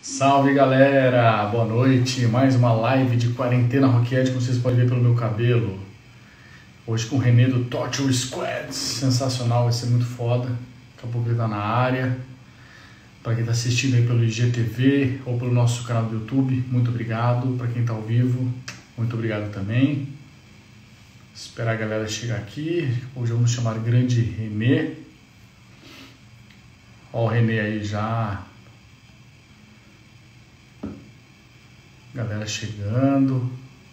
Salve galera, boa noite, mais uma live de quarentena roquete, como vocês podem ver pelo meu cabelo. Hoje com o Renê do Torture Squad, sensacional, vai ser muito foda. Daqui a pouco ele tá na área. Para quem tá assistindo aí pelo IGTV ou pelo nosso canal do YouTube, muito obrigado. Para quem tá ao vivo, muito obrigado também. Esperar a galera chegar aqui. Hoje vamos chamar Grande Renê. Ó o Renê aí já. Galera chegando.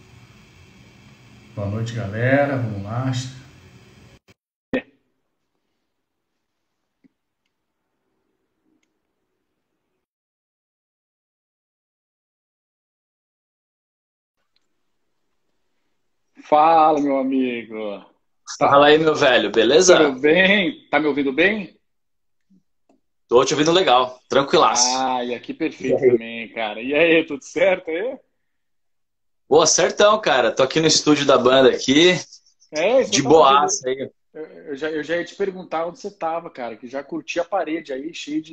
Boa noite, galera. Vamos lá. Fala, meu amigo. Fala aí, meu velho, Tudo beleza? bem? Tá me ouvindo bem? Tô te ouvindo legal, tranquilaço. Ah, e aqui E perfeito aí? também, cara. E aí, tudo certo aí? Boa, certão, cara. Tô aqui no estúdio da banda aqui, É, isso que eu de tava vendo. boaça aí. Eu já ia te perguntar onde você tava, cara, que já curti a parede aí,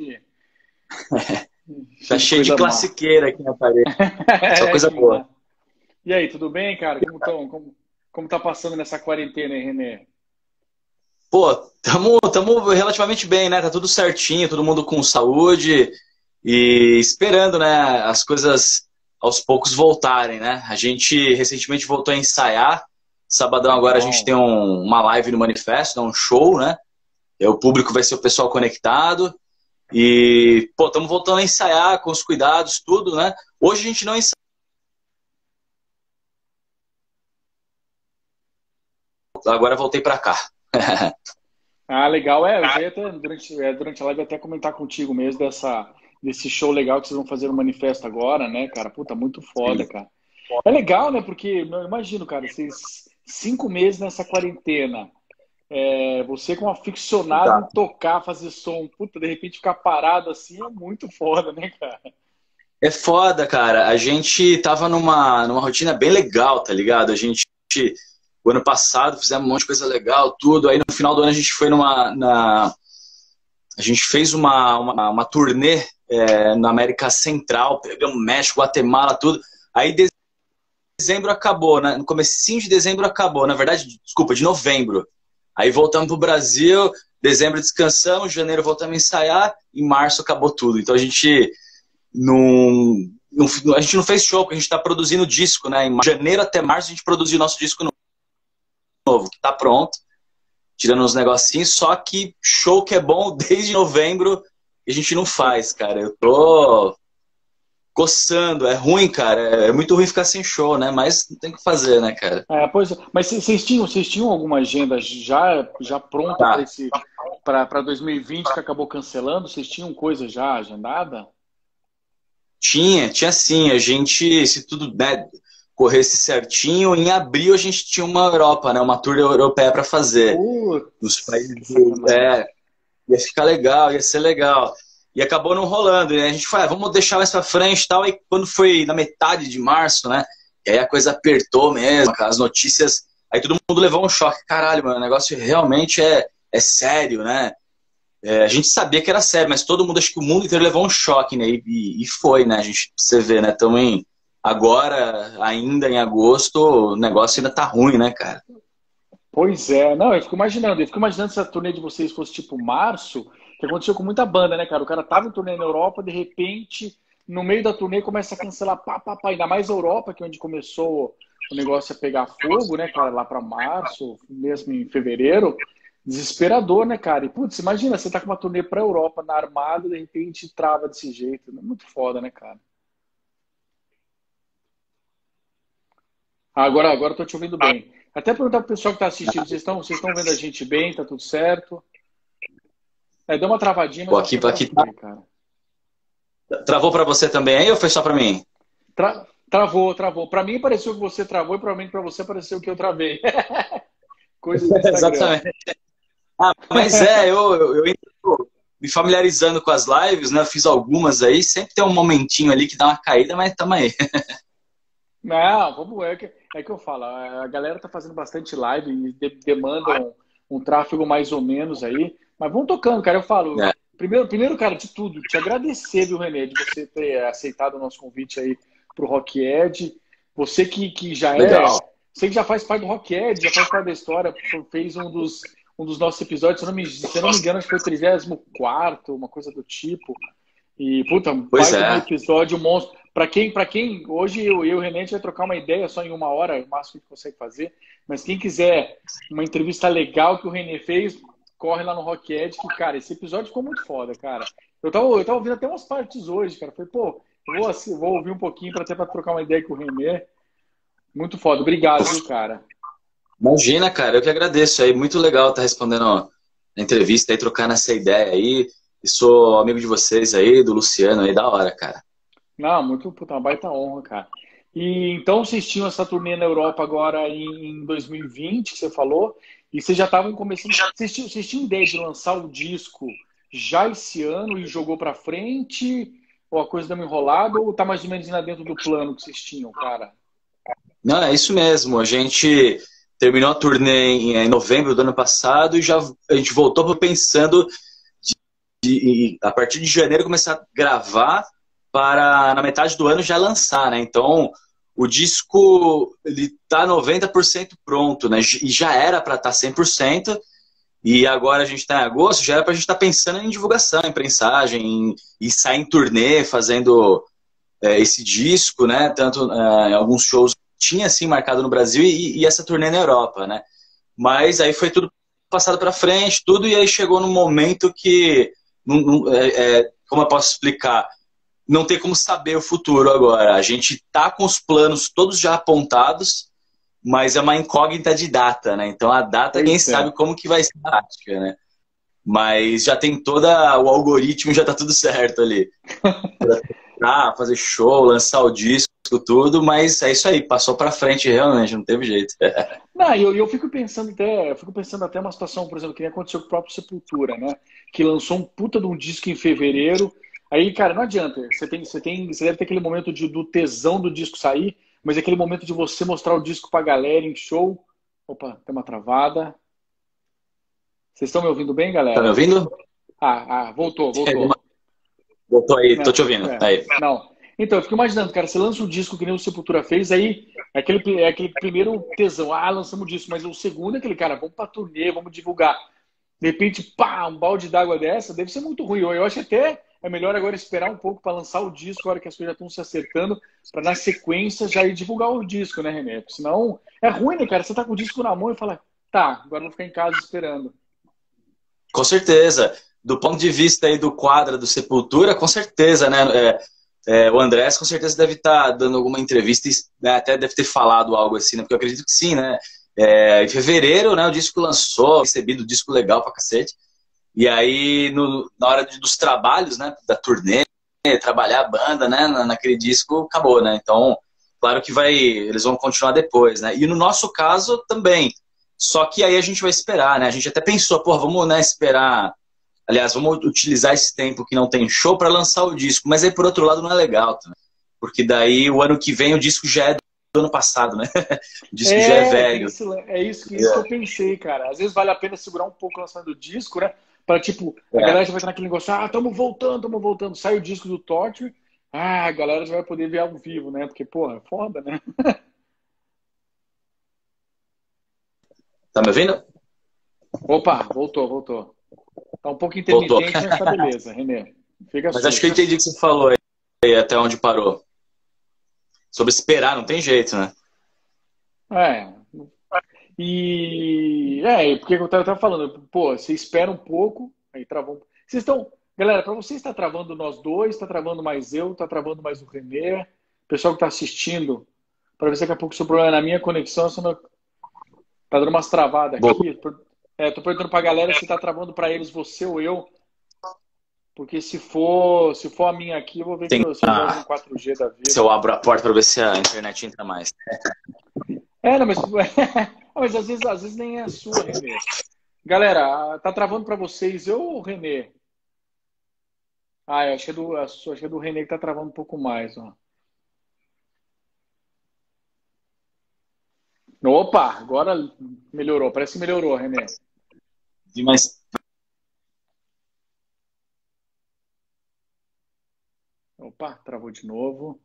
Tá cheio de cheio de coisa má. classiqueira aqui na parede. Só É, coisa que boa. má. E aí, tudo bem, cara? Como tá passando nessa quarentena aí, Renê? Pô, tamo relativamente bem, né? Tá tudo certinho, todo mundo com saúde e esperando, né, as coisas aos poucos voltarem, né? A gente recentemente voltou a ensaiar. Sabadão agora a gente Legal. tem uma live no Manifesto, né, um show, né? E o público vai ser o pessoal conectado. E, pô, estamos voltando a ensaiar com os cuidados, tudo, né? Hoje a gente não ensaia, agora voltei para cá. Ah, legal. É, eu já ia até, durante a live até comentar contigo mesmo desse show legal que vocês vão fazer no Manifesto agora, né, cara? Puta, muito foda, Sim, cara. É legal, né? Porque eu imagino, cara, vocês 5 meses nessa quarentena, você como aficionado em exato. tocar, fazer som, puta, de repente ficar parado assim é muito foda, né, cara? É foda, cara. A gente tava numa rotina bem legal, tá ligado? O ano passado, fizemos um monte de coisa legal, tudo. Aí no final do ano a gente foi a gente fez uma turnê na América Central, pegamos México, Guatemala, tudo. Aí dezembro acabou, né? No comecinho de dezembro acabou. Na verdade, desculpa, de novembro. Aí voltamos pro Brasil, dezembro descansamos, janeiro voltamos a ensaiar, em março acabou tudo. Então a gente não fez show, porque a gente está produzindo disco, né? Em janeiro até março a gente produziu nosso disco novo, que tá pronto, tirando uns negocinhos, só que show que é bom desde novembro a gente não faz, cara. Eu tô coçando, é ruim, cara. É muito ruim ficar sem show, né? Mas não tem o que fazer, né, cara? Pois é. Mas vocês tinham alguma agenda já pronta para Tá. esse para 2020 que acabou cancelando? Vocês tinham coisa já agendada? Tinha sim. A gente, se tudo, né, corresse certinho, em abril a gente tinha uma Europa, né? Uma tour europeia para fazer. Nos Putz, países. que sacanagem. Ia ficar legal, ia ser legal. E acabou não rolando, né? A gente falou, vamos deixar mais pra frente e tal. E quando foi na metade de março, né? E aí a coisa apertou mesmo, as notícias. Aí todo mundo levou um choque. Caralho, mano, o negócio realmente é sério, né? A gente sabia que era sério, mas todo mundo, acho que o mundo inteiro levou um choque, né? E foi, né? A gente, você vê, né? Também agora, ainda em agosto, o negócio ainda tá ruim, né, cara? Pois é, não, eu fico imaginando se a turnê de vocês fosse tipo março, que aconteceu com muita banda, né, cara? O cara tava em turnê na Europa, de repente, no meio da turnê começa a cancelar, pá, pá, pá, ainda mais a Europa, que é onde começou o negócio a pegar fogo, né, cara, lá pra março, mesmo em fevereiro. Desesperador, né, cara? E, putz, imagina, você tá com uma turnê pra Europa, na Armada, de repente trava desse jeito, né? Muito foda, né, cara? Agora eu tô te ouvindo bem. Até perguntar pro pessoal que tá assistindo, vocês estão vendo a gente bem? Tá tudo certo? Deu uma travadinha, Pô, mas acho que agora aqui tá. foi, cara. Travou pra você também aí ou foi só pra mim? Travou, travou. Pra mim pareceu que você travou e provavelmente pra você pareceu que eu travei. Coisas do Instagram. Exatamente. Ah, mas eu ainda tô me familiarizando com as lives, né? Eu fiz algumas aí, sempre tem um momentinho ali que dá uma caída, mas tamo aí. Não, vamos, é que eu falo. A galera tá fazendo bastante live e demandam um tráfego mais ou menos aí. Mas vamos tocando, cara. Eu falo, É, primeiro, cara, de tudo, te agradecer, viu, Renê, de você ter aceitado o nosso convite aí pro Rock Ed. Você que já Legal. você que já faz parte do Rock Ed, já faz parte da história, fez um dos nossos episódios, se eu não me engano, acho que foi o 34º, uma coisa do tipo. E, puta, Pois faz um é. episódio monstro. Pra quem, hoje eu e o René a gente vai trocar uma ideia só em 1 hora, o máximo que a gente consegue fazer. Mas quem quiser uma entrevista legal que o René fez, corre lá no Rock Ed, que, cara, esse episódio ficou muito foda, cara. Eu tava ouvindo até umas partes hoje, cara. Falei, pô, vou ouvir um pouquinho até pra trocar uma ideia com o René. Muito foda. Obrigado, viu, cara? Imagina, cara, eu que agradeço aí. Muito legal estar respondendo a entrevista aí, trocando essa ideia aí. E sou amigo de vocês aí, do Luciano aí, da hora, cara. Não, muito, puta, uma baita honra, cara. E então vocês tinham essa turnê na Europa agora em 2020, que você falou, e vocês já estavam começando. Vocês tinham ideia de lançar o disco já esse ano e jogou pra frente? Ou a coisa deu uma enrolada? Ou tá mais ou menos lá dentro do plano que vocês tinham, cara? Não, é isso mesmo. A gente terminou a turnê em novembro do ano passado e já a gente voltou pensando a partir de janeiro começar a gravar para na metade do ano já lançar, né? Então, o disco ele tá 90% pronto, né? E já era para estar 100%, e agora a gente está em agosto, já era para a gente estar pensando em divulgação, em prensagem, em sair em turnê, fazendo esse disco, né? Tanto em alguns shows tinha assim marcado no Brasil e essa turnê na Europa, né? Mas aí foi tudo passado para frente, tudo, e aí chegou num momento que como eu posso explicar? Não tem como saber o futuro agora. A gente tá com os planos todos já apontados, mas é uma incógnita de data, né? Então a data, Pois quem é. sabe como que vai ser a prática, né? Mas já tem o algoritmo, já tá tudo certo ali. Pra fazer show, lançar o disco, tudo, mas é isso aí, passou pra frente realmente, não teve jeito. Não, eu fico pensando até uma situação, por exemplo, que nem aconteceu com o próprio Sepultura, né? Que lançou um puta de um disco em fevereiro. Aí, cara, não adianta. Você deve ter aquele momento do tesão do disco sair, mas é aquele momento de você mostrar o disco pra galera em show. Opa, tem uma travada. Vocês estão me ouvindo bem, Tá me galera? ouvindo? Voltou. Voltou aí, tô Né? te ouvindo. Aí. Não. Então, eu fico imaginando, cara, você lança um disco que nem o Sepultura fez, aí é aquele primeiro tesão, lançamos o disco, mas o segundo é aquele, cara, vamos pra turnê, vamos divulgar. De repente, pá, um balde d'água dessa, deve ser muito ruim. Eu acho que até é melhor agora esperar um pouco para lançar o disco, a hora que as coisas já estão se acertando, para na sequência já ir divulgar o disco, né, René? Porque senão é ruim, né, cara? Você tá com o disco na mão e fala, tá, agora eu vou ficar em casa esperando. Com certeza. Do ponto de vista aí do quadro do Sepultura, com certeza, né? O Andrés com certeza deve estar dando alguma entrevista, né, até deve ter falado algo assim, né? Porque eu acredito que sim, né? Em fevereiro, né, o disco lançou, recebido disco legal pra cacete. E aí, na hora dos trabalhos, né, da turnê, trabalhar a banda, né, naquele disco, acabou, né? Então, claro que eles vão continuar depois, né? E no nosso caso também. Só que aí a gente vai esperar, né? A gente até pensou, pô, vamos, né, esperar. Aliás, vamos utilizar esse tempo que não tem show para lançar o disco. Mas aí, por outro lado, não é legal, tá? Porque daí, o ano que vem, o disco já é do ano passado, né? O disco já é velho. Isso que eu pensei, cara. Às vezes vale a pena segurar um pouco o lançamento do disco, né? Para, tipo, a galera já vai estar naquele negócio, estamos voltando. Sai o disco do Torture, a galera já vai poder ver ao vivo, né? Porque, porra, é foda, né? Tá me ouvindo? Opa, voltou. Tá um pouco intermitente, mas tá beleza, René. Mas acho que eu entendi o que você falou aí, até onde parou. Sobre esperar, não tem jeito, né? Porque eu tava falando, pô, você espera um pouco, aí travou. Vocês estão, galera, para vocês está travando nós dois, está travando mais eu, está travando mais o René, o pessoal que está assistindo, para ver se daqui a pouco o seu problema é na minha conexão, tá dando umas travadas aqui. Tô perguntando pra galera se tá travando para eles, você ou eu. Porque se for a minha aqui, eu vou ver se eu jogo um 4G da vida. Se eu abro a porta para ver se a internet entra mais. Não, mas às vezes nem é a sua, Renê. Galera, tá travando para vocês, eu ou o Renê? Eu acho que é do Renê que tá travando um pouco mais, ó. Opa, agora melhorou. Parece que melhorou, Renê. Mas Opa, travou de novo.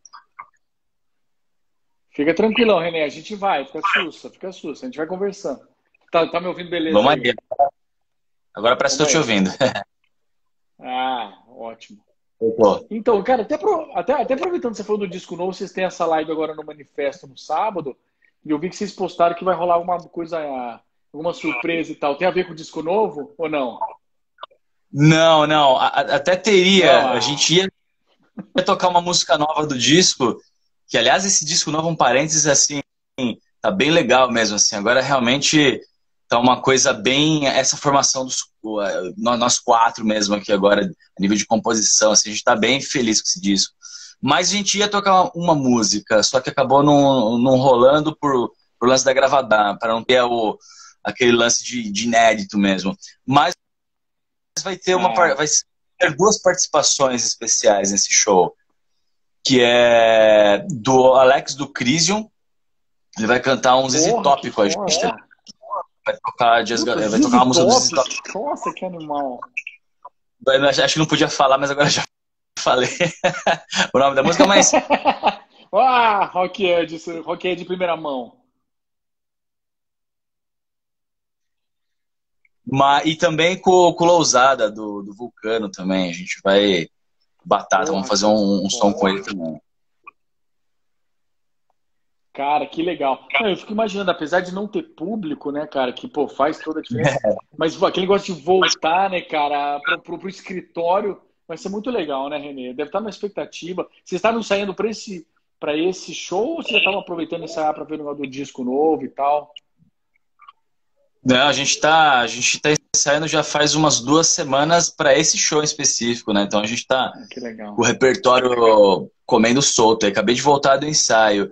Fica tranquilão, Renê. A gente vai. Fica sussa. A gente vai conversando. Tá me ouvindo beleza Vamos aí? aí. Agora parece que eu tô te ouvindo. Ah, ótimo. Pô. Então, cara, até aproveitando que você falou do disco novo, vocês têm essa live agora no Manifesto no sábado, e eu vi que vocês postaram que vai rolar alguma coisa, alguma surpresa e tal. Tem a ver com o disco novo ou não? Não. Até teria. Não, A gente ia tocar uma música nova do disco, que, aliás, esse disco novo, um parênteses, assim, tá bem legal mesmo, assim. Agora, realmente, tá uma coisa bem... Essa formação dos nós quatro mesmo aqui agora, a nível de composição, assim, a gente tá bem feliz com esse disco. Mas a gente ia tocar uma música, só que acabou não rolando por lance da gravadora, para não ter aquele lance de inédito mesmo. Mas vai ter vai ter duas participações especiais nesse show, que é do Alex do Crisium. Ele vai cantar um ZZ Top com a gente. Vai tocar uma música do ZZ Top. Nossa, que animal. Acho que não podia falar, mas agora já falei o nome da música, mas... Rock de primeira mão. E também com o Lousada, do Vulcano também. A gente vai vamos fazer um som com ele também. Cara, que legal. Eu fico imaginando, apesar de não ter público, né, cara, que, pô, faz toda a diferença, mas aquele negócio de voltar, né, cara, pro escritório, vai ser muito legal, né, Renê? Deve estar na expectativa. Vocês estavam saindo para esse show ou vocês já estavam aproveitando essa para ver o negócio do disco novo e tal? Não, a gente tá ensaiando já faz umas 2 semanas para esse show em específico, né? Então a gente tá com o repertório comendo solto. Eu acabei de voltar do ensaio.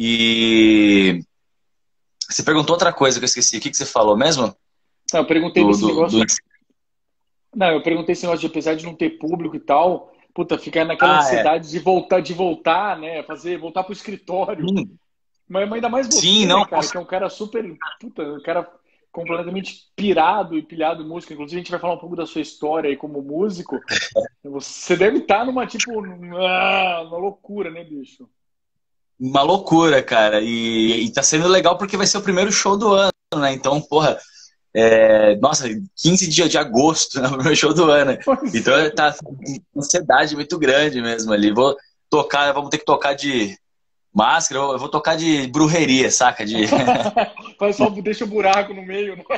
E você perguntou outra coisa que eu esqueci. O que você falou mesmo? Não, eu perguntei desse negócio. Não, eu perguntei esse negócio de, apesar de não ter público e tal, puta, ficar naquela ansiedade de voltar, né? Voltar pro escritório. Mas ainda mais você, né, cara, que é um cara super. Puta, um cara completamente pirado e pilhado em música. Inclusive, a gente vai falar um pouco da sua história aí como músico. Você deve estar numa, uma loucura, né, bicho? Uma loucura, cara. E tá sendo legal porque vai ser o primeiro show do ano, né? Então, porra, nossa, 15 dias de agosto, né? O primeiro show do ano. Então tá uma ansiedade muito grande mesmo ali. Vamos ter que tocar de máscara, eu vou tocar de brujeria, saca? Só deixa o buraco no meio, né?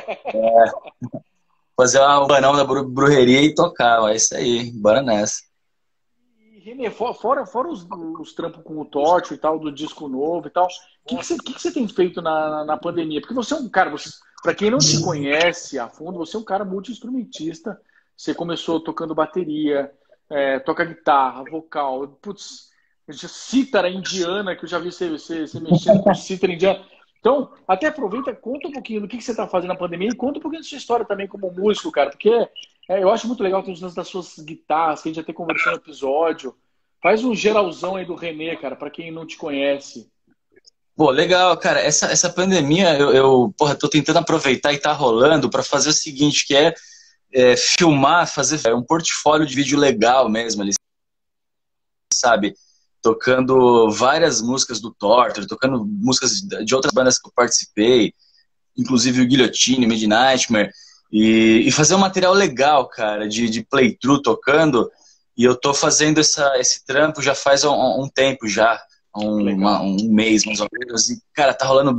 Fazer um banão da brujeria e tocar, é isso aí, bora nessa. Renê, fora os trampos com o Tótil e tal, do disco novo e tal, o que você tem feito na pandemia? Porque você é um cara, para quem não te conhece a fundo, você é um cara multi-instrumentista. Você começou tocando bateria, toca guitarra, vocal, putz, cítara indiana, que eu já vi você mexendo com cítara indiana. Então, até aproveita, conta um pouquinho do que você está fazendo na pandemia e conta um pouquinho da sua história também como músico, cara, porque eu acho muito legal ter os lances das suas guitarras, que a gente até conversou no episódio. Faz um geralzão aí do Renê, cara, para quem não te conhece. Pô, legal, cara. Essa pandemia, eu tô tentando aproveitar e tá rolando para fazer o seguinte, que filmar, fazer um portfólio de vídeo legal mesmo, ali, sabe? Tocando várias músicas do Torture, tocando músicas de outras bandas que eu participei, inclusive o Guillotine, Midnight Nightmare, e fazer um material legal, cara, de playthrough tocando. E eu tô fazendo esse trampo já faz um tempo já, um mês mais ou menos, e, cara, tá rolando.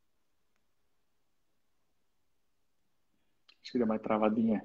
Acho que deu mais travadinha.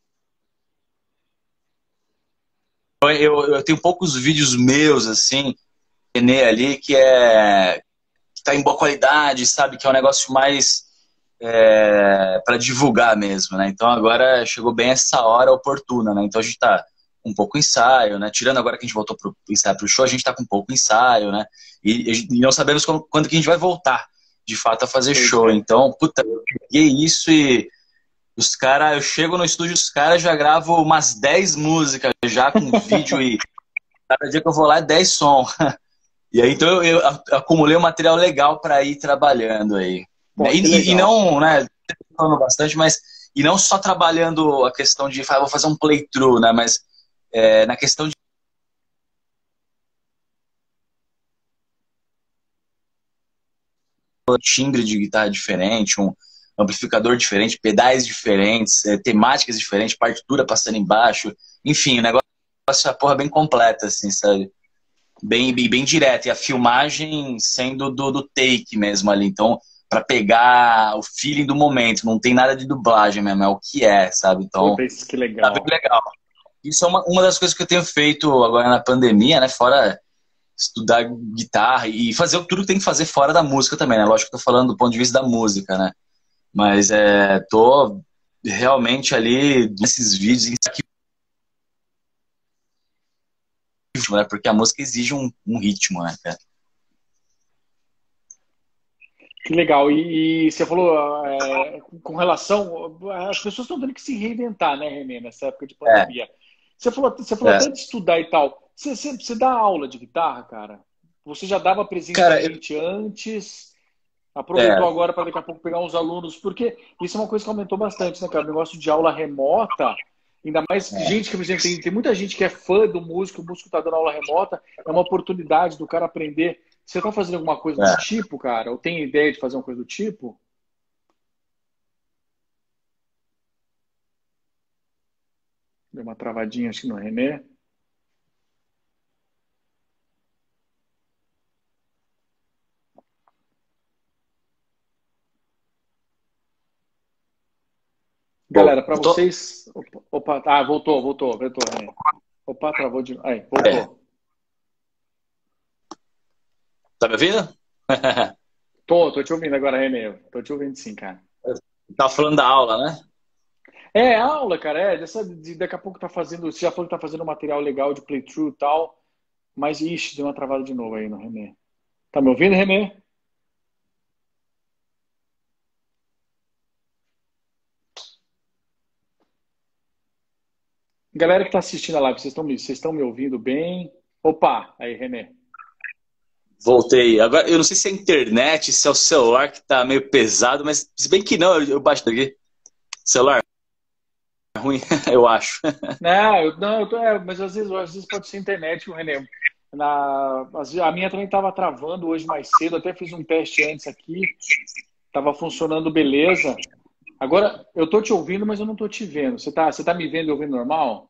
Eu tenho poucos vídeos meus, assim, ali, que tá em boa qualidade, sabe? Que é um negócio mais para divulgar mesmo, né? Então agora chegou bem essa hora oportuna, né? Então a gente tá com um pouco ensaio, né? Tirando agora que a gente voltou pro ensaio pro show, a gente tá com um pouco ensaio, né? E não sabemos quando que a gente vai voltar, de fato, a fazer show. Então, puta, eu peguei isso e os caras, eu chego no estúdio, os caras já gravam umas 10 músicas já com vídeo e cada dia que eu vou lá é 10 sons. E aí, então, eu acumulei um material legal para ir trabalhando aí. Pô, e não, né, falando bastante, mas e não só trabalhando a questão de vou fazer um playthrough, né, mas na questão timbre de guitarra diferente, um amplificador diferente, pedais diferentes, temáticas diferentes, partitura passando embaixo, enfim, o negócio é a porra bem completa, assim, sabe? Bem direto, e a filmagem sendo do take mesmo ali, então, pra pegar o feeling do momento, não tem nada de dublagem mesmo, é o que é, sabe? Então, Puta, isso que tá bem legal. legal. Isso é uma das coisas que eu tenho feito agora na pandemia, né? Fora estudar guitarra e fazer tudo que tem que fazer fora da música também, né? Lógico que eu tô falando do ponto de vista da música, né? Mas tô realmente ali nesses vídeos aqui, né? Porque a música exige um ritmo, né, cara? Que legal. E você falou, com relação. As pessoas estão tendo que se reinventar, né, Renê, nessa época de É, pandemia. Você falou é. até de estudar e tal. Você dá aula de guitarra, cara? Você já dava Cara, presencialmente antes? é, Aproveitou agora para daqui a pouco pegar uns alunos? Porque isso é uma coisa que aumentou bastante, né, cara? O negócio de aula remota. Ainda mais gente que, por exemplo, tem muita gente que é fã do músico, o músico está dando aula remota, é uma oportunidade do cara aprender. Você está fazendo alguma coisa do é. tipo, cara? Ou tem ideia de fazer uma coisa do tipo? Deu uma travadinha acho que no Renê. Galera, para Tô, vocês. Opa, voltou, Renê. Opa, travou de novo. Aí, é. voltou. Tá me ouvindo? Tô te ouvindo agora, Renê. Tô te ouvindo sim, cara. Tava falando da aula, né? É, aula, cara, daqui a pouco tá fazendo. Você já falou que tá fazendo um material legal de playthrough e tal, mas ixi, deu uma travada de novo aí no Renê. Tá me ouvindo, Renê? Galera que tá assistindo a live, vocês estão me ouvindo bem? Opa, aí, Renê. Voltei. Agora, eu não sei se é a internet, se é o celular que tá meio pesado, mas se bem que não, eu baixo daqui. Celular é ruim, eu acho. Não, mas às vezes pode ser internet, o Renê. A minha também estava travando hoje mais cedo, até fiz um teste antes aqui, estava funcionando beleza. Agora, eu tô te ouvindo, mas eu não tô te vendo. Você tá me vendo e ouvindo normal?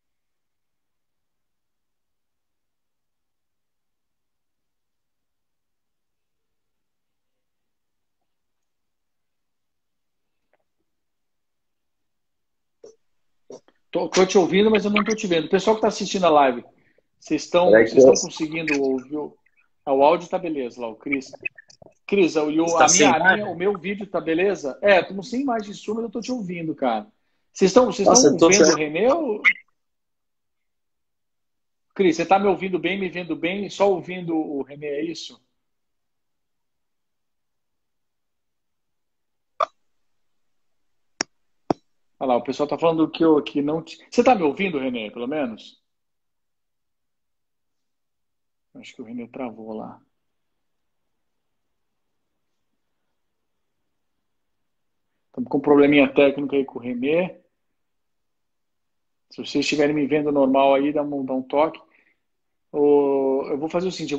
Tô te ouvindo, mas eu não tô te vendo. O pessoal que está assistindo a live, vocês estão, Peraí que vocês estão conseguindo ouvir? O áudio tá beleza lá, o Cris. Cris, está sem o imagem. meu vídeo tá beleza? Estamos sem imagem de som, mas eu tô te ouvindo, cara. Vocês Nossa, eu estão tô. vendo o Renê ou... Cris, você tá me ouvindo bem, me vendo bem, só ouvindo o Renê, é isso? Olha lá, o pessoal tá falando que não... Você tá me ouvindo, Renê, pelo menos? Acho que o Renê travou lá. Estamos com um probleminha técnico aí com o Renê. Se vocês estiverem me vendo normal aí, dá um toque. Eu vou fazer o seguinte,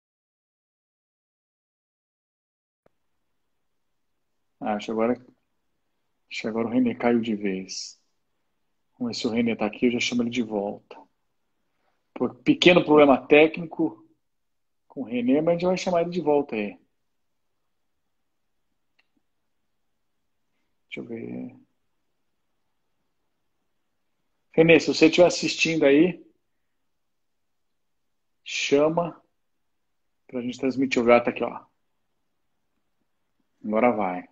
Ah, acho que agora o Renê caiu de vez. Vamos ver se o Renê tá aqui, eu já chamo ele de volta. Por pequeno problema técnico com o Renê, mas a gente vai chamar ele de volta aí. Deixa eu ver. Renê, se você estiver assistindo aí, chama pra gente transmitir o gato aqui, ó. Agora vai.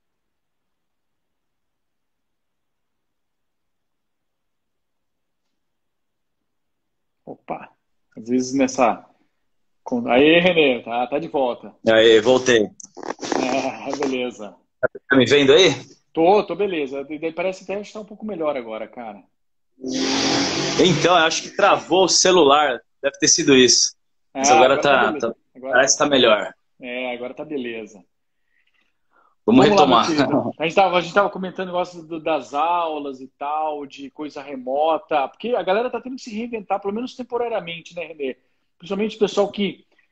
Opa. Às vezes nessa... Aí, Renê, tá de volta. Aí, voltei. Beleza. Tá me vendo aí? Tô beleza. E daí parece até que está um pouco melhor agora, cara. Então, eu acho que travou o celular. Deve ter sido isso. Mas agora Agora tá beleza. parece que tá melhor. Agora tá beleza. Vamos Vamos lá, meu retomar. querido. A gente tava comentando o negócio das aulas e tal, de coisa remota, porque a galera tá tendo que se reinventar, pelo menos temporariamente, né, Renê? Principalmente o pessoal que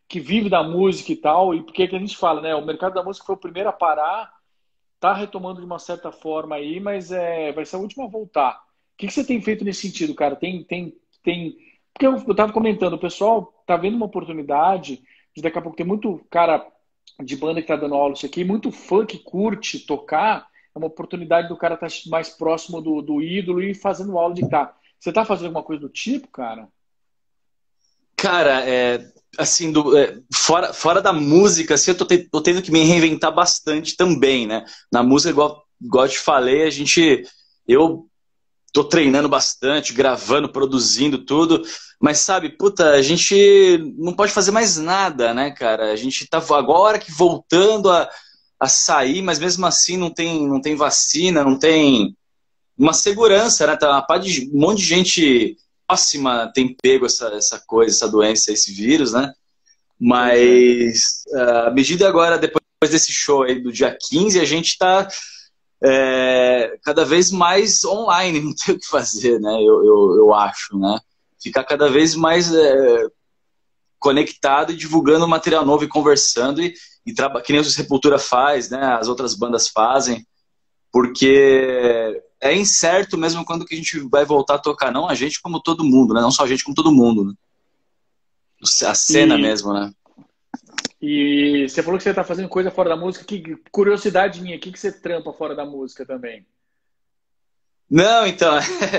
que vive da música e tal, e porque é que a gente fala, né? O mercado da música foi o primeiro a parar, tá retomando de uma certa forma aí, mas vai ser a última a voltar. O que você tem feito nesse sentido, cara? Tem... Porque eu tava comentando, o pessoal tá vendo uma oportunidade de daqui a pouco ter muito cara de banda que tá dando aula isso aqui, muito fã que curte tocar, é uma oportunidade do cara estar mais próximo do ídolo e fazendo aula de guitarra. Você tá fazendo alguma coisa do tipo, cara? Cara, assim, fora da música, assim, tô tendo que me reinventar bastante também, né? Na música, igual eu te falei, eu tô treinando bastante, gravando, produzindo tudo, mas sabe, puta, a gente não pode fazer mais nada, né, cara? A gente tá agora que voltando a sair, mas mesmo assim não tem vacina, não tem uma segurança, né? Tá um monte de gente próxima tem pego essa coisa, essa doença, esse vírus, né? Mas à medida agora, depois desse show aí do dia 15, a gente tá cada vez mais online, não tem o que fazer, né? Eu acho, né? Ficar cada vez mais conectado e divulgando material novo e conversando que nem o Sepultura faz, né? As outras bandas fazem, porque é incerto mesmo quando que a gente vai voltar a tocar, não a gente como todo mundo, né? Não só a gente como todo mundo, né? A cena mesmo, né? E você falou que você tá fazendo coisa fora da música. Que curiosidade minha, o que você trampa fora da música também? Não, então,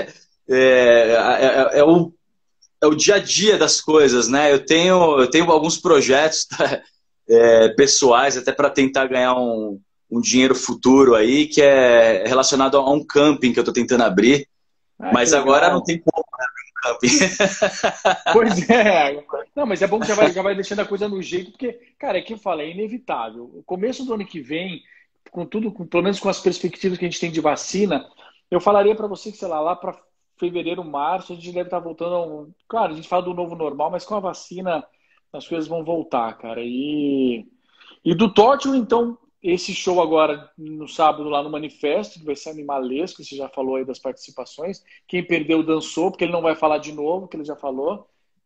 é o dia a dia das coisas, né? Eu tenho alguns projetos pessoais até para tentar ganhar um dinheiro futuro aí, que é relacionado a um camping que eu tô tentando abrir, mas agora não tem como abrir um camping. Pois é. Não, mas é bom que já vai deixando a coisa no jeito, porque, cara, é que eu falei, é inevitável. O começo do ano que vem, com tudo, pelo menos com as perspectivas que a gente tem de vacina, eu falaria para você que, sei lá para fevereiro, março, a gente deve estar voltando Claro, a gente fala do novo normal, mas com a vacina as coisas vão voltar, cara. E do Tótil, então, esse show agora no sábado lá no Manifesto, que vai ser animalesco, você já falou aí das participações. Quem perdeu dançou, porque ele não vai falar de novo, que ele já falou.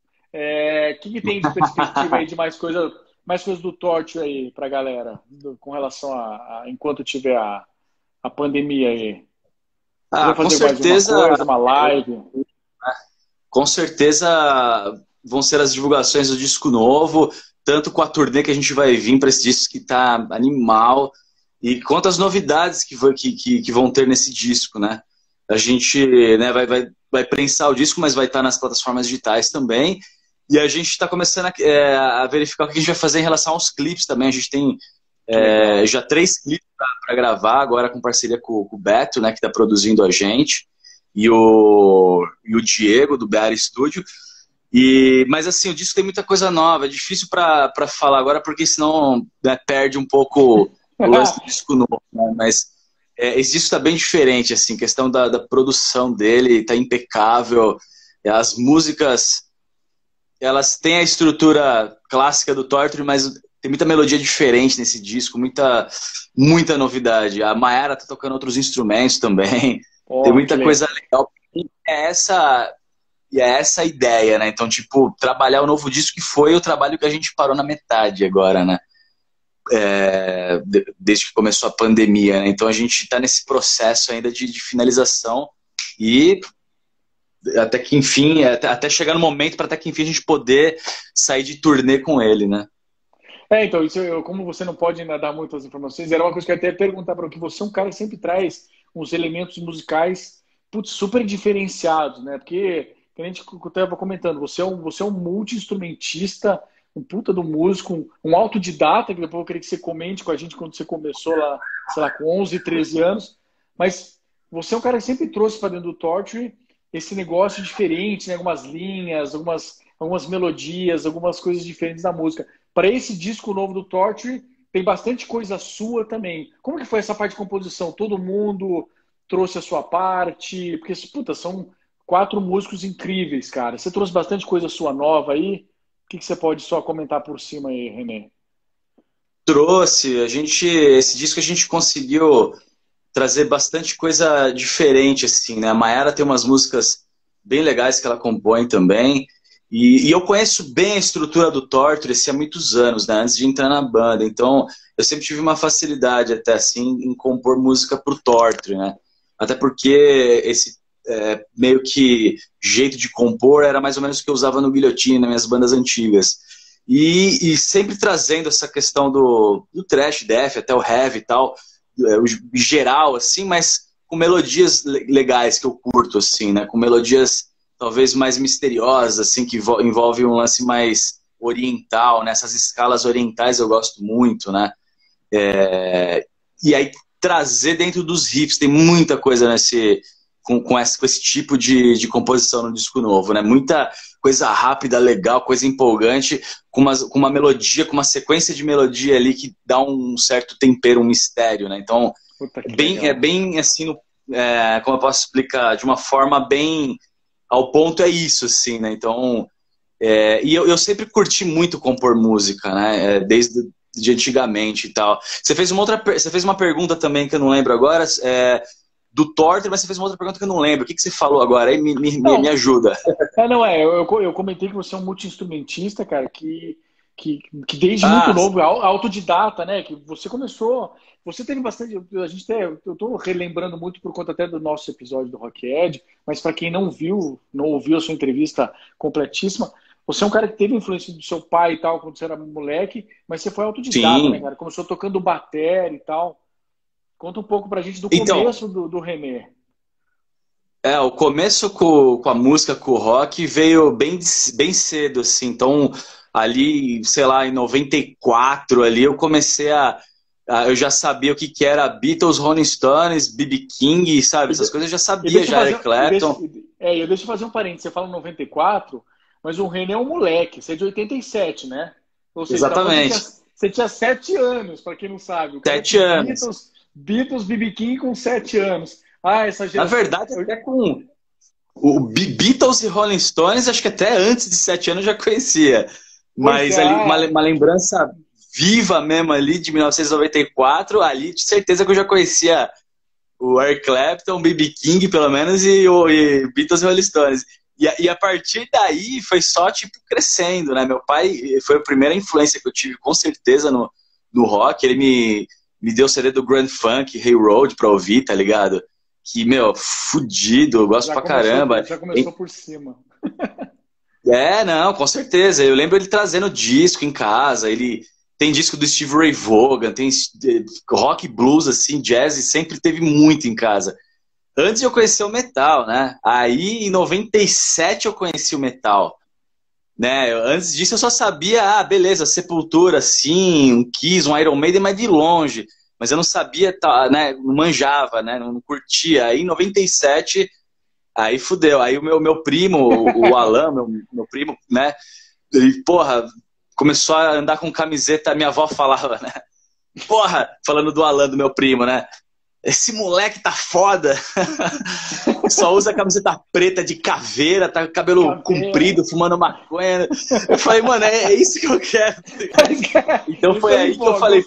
O que tem de perspectiva aí de mais coisas do Tótil aí pra galera, com relação a enquanto tiver a pandemia aí? Vai fazer com certeza, mais uma coisa, uma live? Com certeza vão ser as divulgações do disco novo, tanto com a turnê que a gente vai vir para esse disco que tá animal, e quanto as novidades que vão ter nesse disco, né? A gente, né, vai prensar o disco, mas vai estar nas plataformas digitais também, e a gente está começando a verificar o que a gente vai fazer em relação aos clipes também. A gente tem já 3 clipes para gravar, agora com parceria com o Beto, né, que está produzindo a gente, e o Diego, do BR Studio. Mas assim, o disco tem muita coisa nova, é difícil para falar agora, porque senão, né, perde um pouco o lance do disco novo, né? Mas esse disco está bem diferente, assim, questão da produção dele, está impecável. As músicas, elas têm a estrutura clássica do Torture, mas tem muita melodia diferente nesse disco, muita novidade. A Mayara tá tocando outros instrumentos também, tem muita coisa legal. É essa a ideia, né? Então, tipo, trabalhar o novo disco, que foi o trabalho que a gente parou na metade agora, né? Desde que começou a pandemia, né? Então a gente está nesse processo ainda de finalização, e até que enfim, até chegar no momento para até que enfim a gente poder sair de turnê com ele, né? Então, isso como você não pode ainda dar muitas informações, era uma coisa que eu até ia perguntar para você. É um cara que sempre traz uns elementos musicais super diferenciados, né? Porque, como a gente estava comentando, você é um multi-instrumentista, um puta do músico, um autodidata, que depois eu queria que você comente com a gente quando você começou lá, sei lá, com 11, 13 anos. Mas você é um cara que sempre trouxe para dentro do Torture esse negócio diferente, né? Algumas linhas, algumas melodias, algumas coisas diferentes da música. Para esse disco novo do Torture, tem bastante coisa sua também. Como que foi essa parte de composição? Todo mundo trouxe a sua parte? Porque, puta, são 4 músicos incríveis, cara. Você trouxe bastante coisa sua nova aí? O que você pode só comentar por cima aí, René? Trouxe. Esse disco a gente conseguiu trazer bastante coisa diferente, assim, né? A Mayara tem umas músicas bem legais que ela compõe também. E eu conheço bem a estrutura do Torture há muitos anos, né? Antes de entrar na banda. Então, eu sempre tive uma facilidade até assim em compor música pro Torture, né? Até porque esse meio que jeito de compor era mais ou menos o que eu usava no Guillotine, nas minhas bandas antigas. E sempre trazendo essa questão do thrash, death, até o heavy e tal, o geral, assim, mas com melodias legais que eu curto, assim, né? Com melodias talvez mais misteriosas, assim, que envolve um lance mais oriental, né? Essas escalas orientais eu gosto muito, né? E aí trazer dentro dos riffs, tem muita coisa com esse tipo de composição no disco novo, né? Muita coisa rápida, legal, coisa empolgante, com uma melodia, com uma sequência de melodia ali que dá um certo tempero, um mistério, né? Então, é bem assim, como eu posso explicar, de uma forma bem ao ponto, é isso, assim, né? Então, e eu sempre curti muito compor música, né? Desde de antigamente e tal. Você fez uma pergunta também que eu não lembro agora, do Torture, mas você fez uma outra pergunta que eu não lembro. O que você falou agora? Aí me ajuda. Eu comentei que você é um multi-instrumentista, cara, que desde muito novo, autodidata, né? Que você começou. Você teve bastante. Eu tô relembrando muito por conta até do nosso episódio do Rock Ed, mas para quem não ouviu a sua entrevista completíssima, você é um cara que teve influência do seu pai e tal, quando você era moleque, mas você foi autodidata, Sim. né, cara? Começou tocando bateria e tal. Conta um pouco pra gente do começo do René. O começo com a música, com o rock, veio bem cedo, assim. Então, ali, sei lá, em 94, ali, eu comecei eu já sabia o que era Beatles, Rolling Stones, B.B. King, sabe? Essas coisas eu já sabia, já Eric Clapton. Eu deixo fazer um parênteses. Você fala 94, mas o René é um moleque. Você é de 87, né? Ou seja, exatamente. Você tinha 7 anos, pra quem não sabe. 7 anos. Beatles, B.B. King com 7 anos. Essa geração... Na verdade, até com o Beatles e Rolling Stones, acho que até antes de 7 anos eu já conhecia. Mas ali, uma lembrança viva mesmo ali, de 1994, ali de certeza que eu já conhecia o Eric Clapton, o B.B. King, pelo menos, e Beatles e Rolling Stones. E a partir daí foi só, tipo, crescendo, né? Meu pai foi a primeira influência que eu tive, com certeza, no rock. Ele me deu o CD do Grand Funk, Hey Road, pra ouvir, tá ligado? Que, meu, fudido, eu gosto pra caramba. Já começou por cima. Não, com certeza. Eu lembro ele trazendo disco em casa, ele tem disco do Steve Ray Vaughan, tem rock, blues, assim, jazz, sempre teve muito em casa. Antes eu conheci o metal, né? Aí, em 97, eu conheci o metal. Né? Antes disso, eu só sabia, beleza, Sepultura, sim, um Kiss, um Iron Maiden, mas de longe. Mas eu não sabia, né? Não manjava, né? Não curtia. Aí, em 97, aí fudeu. Aí o meu primo, o Alan, meu primo, né? Ele, porra, começou a andar com camiseta, minha avó falava, né? Porra, falando do Alan, do meu primo, né? Esse moleque tá foda. Só usa camiseta preta de caveira, tá com cabelo comprido, fumando maconha. Eu falei, mano, é isso que eu quero. Então foi aí que eu falei.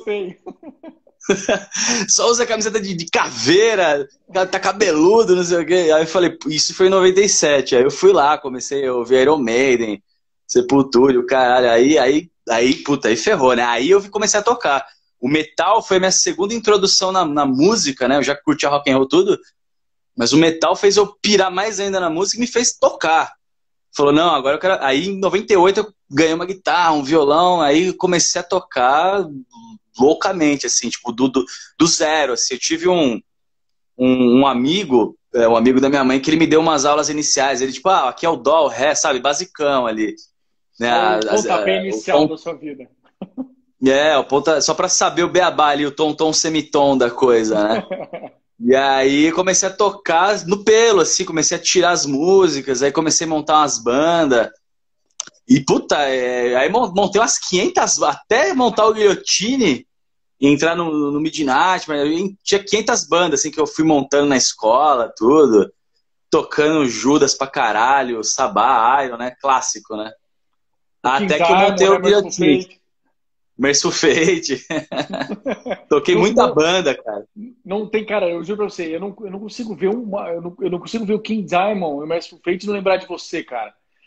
Só usa camiseta de caveira, tá cabeludo, não sei o quê. Aí eu falei, isso foi em 97. Aí eu fui lá, comecei a ouvir Iron Maiden, Sepultura, o caralho. Aí, puta, aí ferrou, né? Aí eu comecei a tocar. O metal foi a minha segunda introdução na música, né? Eu já curtia rock and roll tudo, mas o metal fez eu pirar mais ainda na música e me fez tocar. Falou, não, agora eu quero... Aí em 98 eu ganhei uma guitarra, um violão, aí comecei a tocar loucamente, assim, tipo, do zero, assim. Eu tive um amigo, um amigo da minha mãe, que ele me deu umas aulas iniciais. Ele, tipo, aqui é o dó, o ré, sabe? Basicão ali. Né? O pontapé inicial da sua vida. Só pra saber o beabá ali, o tom, semitom da coisa, né? E aí comecei a tocar no pelo, assim, comecei a tirar as músicas, aí comecei a montar umas bandas. E, puta, aí montei umas 500, até montar o Guillotine e entrar no Midnight, mas tinha 500 bandas, assim, que eu fui montando na escola, tudo. Tocando Judas pra caralho, Sabá, Iron, né? Clássico, né? Até que eu montei o Guillotine. Merciful Fate. Toquei muita banda, cara. Não tem, cara, eu juro pra você, eu não consigo ver eu não consigo ver o King Diamond e o Merciful Fate e não lembrar de você, cara.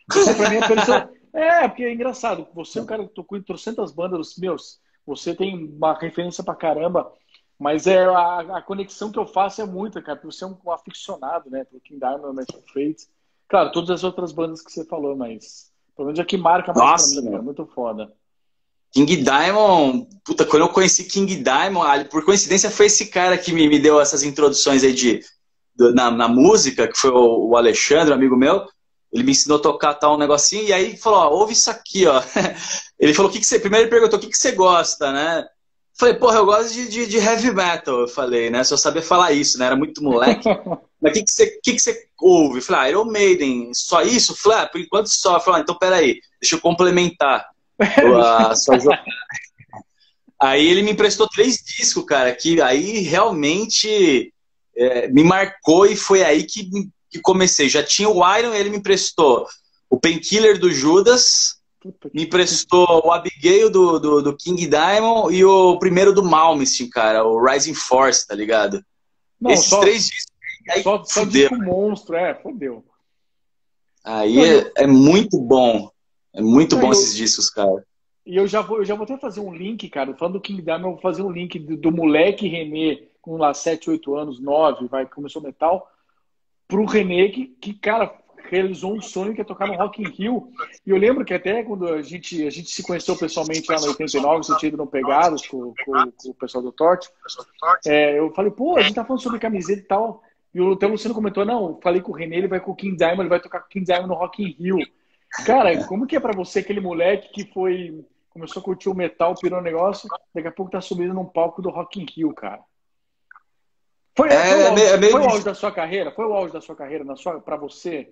Você pra mim é pessoa... É, porque é engraçado. Você é um cara que tocou em trocentas bandas, meus. Você tem uma referência pra caramba. Mas a conexão que eu faço é muita, cara. Porque você é um aficionado, né? Pelo King Diamond, Metal Fate. Claro, todas as outras bandas que você falou, mas... Pelo menos é que marca mais Nossa, pra mim, meu. cara. Muito foda. King Diamond, puta, quando eu conheci King Diamond, por coincidência foi esse cara que me deu essas introduções aí na música, que foi o Alexandre, um amigo meu. Ele me ensinou a tocar tal um negocinho, e aí falou, ó, ouve isso aqui, ó. Ele falou, primeiro ele perguntou, o que você gosta, né? Falei, porra, eu gosto de heavy metal, eu falei, né? Só sabia falar isso, né? Era muito moleque. Mas o que você ouve? Eu falei, Iron Maiden, só isso? Eu falei, por enquanto só. Eu falei, então peraí, deixa eu complementar a sua jornada. Aí ele me emprestou 3 discos, cara, que aí realmente me marcou e foi aí que comecei. Já tinha o Iron, ele me emprestou o Painkiller do Judas, me emprestou o Abigail do King Diamond e o primeiro do Malmsteen, cara, o Rising Force, tá ligado? Não, Esses 3 discos aí só fudeu. disco monstro, fodeu. Aí é muito bom. É muito bom esses discos, cara. E eu já vou até fazer um link, cara. Falando do King Diamond, eu vou fazer um link do moleque René, com lá 7, 8 anos, 9, começou metal, pro René que, cara, realizou um sonho que é tocar no Rock in Rio. E eu lembro que até quando a gente se conheceu pessoalmente lá no 89, você tinha ido no Pegados com o pessoal do Torte, eu falei, pô, a gente tá falando sobre camiseta e tal. E até o Luciano comentou, não, falei com o René, ele vai com o King Diamond, ele vai tocar com o King Diamond no Rock in Rio. Cara, como que é pra você aquele moleque que começou a curtir o metal, pirou o negócio, daqui a pouco tá subindo num palco do Rock in Rio, cara? Foi o auge da sua carreira? Foi o auge da sua carreira pra você?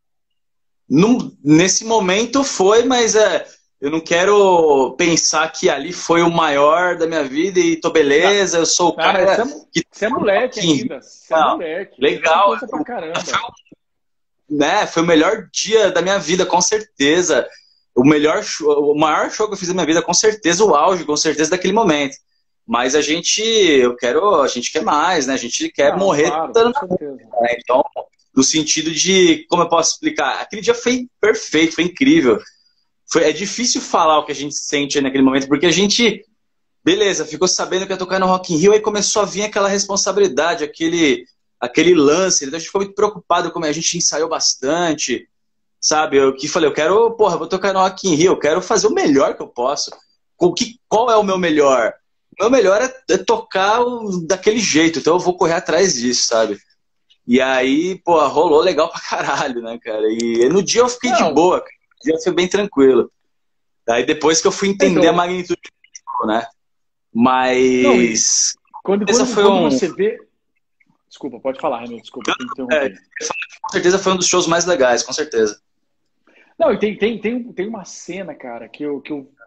Nesse momento foi, mas eu não quero pensar que ali foi o maior da minha vida e tô beleza, eu sou o cara Você é moleque ainda. Você é moleque. Legal. Coisa pra caramba. Foi o melhor dia da minha vida, com certeza. O maior show que eu fiz da minha vida, com certeza, o auge, com certeza, daquele momento. Mas a gente quer mais, né? A gente quer morrer dando na rua, né? Então, no sentido de, como eu posso explicar? Aquele dia foi perfeito, foi incrível. É difícil falar o que a gente sente naquele momento, porque a gente, beleza, ficou sabendo que ia tocar no Rock in Rio, aí começou a vir aquela responsabilidade, aquele lance, então a gente ficou muito preocupado, como a gente ensaiou bastante, sabe? Eu quero, vou tocar no Rock in Rio, eu quero fazer o melhor que eu posso. Qual é o meu melhor? O meu melhor é tocar daquele jeito, então eu vou correr atrás disso, sabe? E aí, rolou legal pra caralho, né, cara? E no dia eu fiquei de boa, cara. No dia foi bem tranquilo. Aí depois que eu fui entender a magnitude do né? Mas... Quando você vê... Desculpa, pode falar, René, desculpa. Com certeza foi um dos shows mais legais, com certeza. Não, e tem uma cena, cara, que o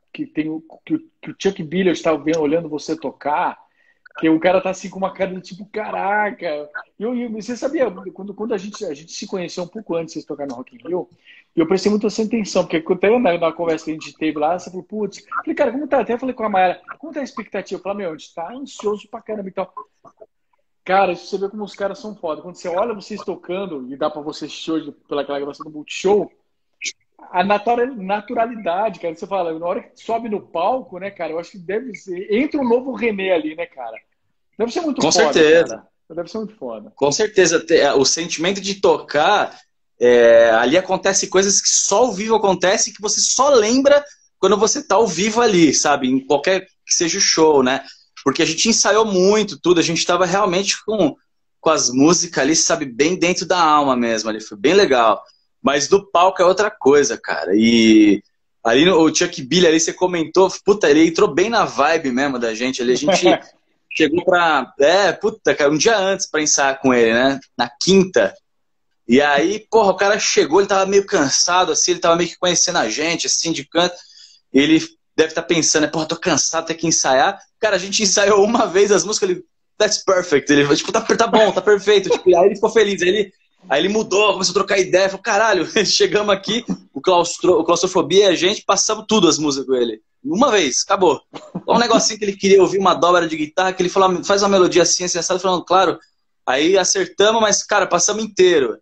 Chuck Billiard estava olhando você tocar, que o cara tá assim com uma cara de tipo, caraca. E você sabia, quando a gente se conheceu um pouco antes de vocês tocarem no Rock in Rio, eu prestei muita atenção, porque até na conversa que a gente teve lá, você falou, putz, falei, cara, como tá? Até falei com a Mayara, como tá a expectativa? Eu falei, a gente tá ansioso pra caramba e tal. Cara, você vê como os caras são foda. Quando você olha vocês tocando, e dá pra você assistir hoje pelaquela gravação do Multishow, a naturalidade, cara, você fala, na hora que sobe no palco, né, cara, eu acho que deve ser, entra um novo René ali, né, cara? Deve ser muito foda. Com certeza. Cara. Deve ser muito foda. Com certeza. O sentimento de tocar, ali acontece coisas que só ao vivo acontece, que você só lembra quando você tá ao vivo ali, sabe? Em qualquer que seja o show, né? Porque a gente ensaiou muito, tudo, a gente tava realmente com as músicas ali, sabe, bem dentro da alma mesmo, ali, foi bem legal. Mas do palco é outra coisa, cara. E ali o Chuck Billy, ali você comentou, puta, ele entrou bem na vibe mesmo da gente, ali a gente chegou pra, cara, um dia antes pra ensaiar com ele, né, na quinta. E aí, o cara chegou, ele tava meio cansado, assim, ele tava meio que conhecendo a gente, assim, de canto, ele deve estar pensando, tô cansado, tem que ensaiar. Cara, a gente ensaiou uma vez as músicas, ele, that's perfect. Ele falou, tipo, tá bom, tá perfeito. Tipo, aí ele ficou feliz. Aí ele mudou, começou a trocar ideia. Falou, caralho, chegamos aqui, o Claustrofobia e a gente, passamos tudo as músicas com ele. Uma vez, acabou. Um negocinho que ele queria ouvir, uma dobra de guitarra, que ele falou, faz uma melodia assim, assim, assado, falando, claro. Aí acertamos, mas, cara, passamos inteiro.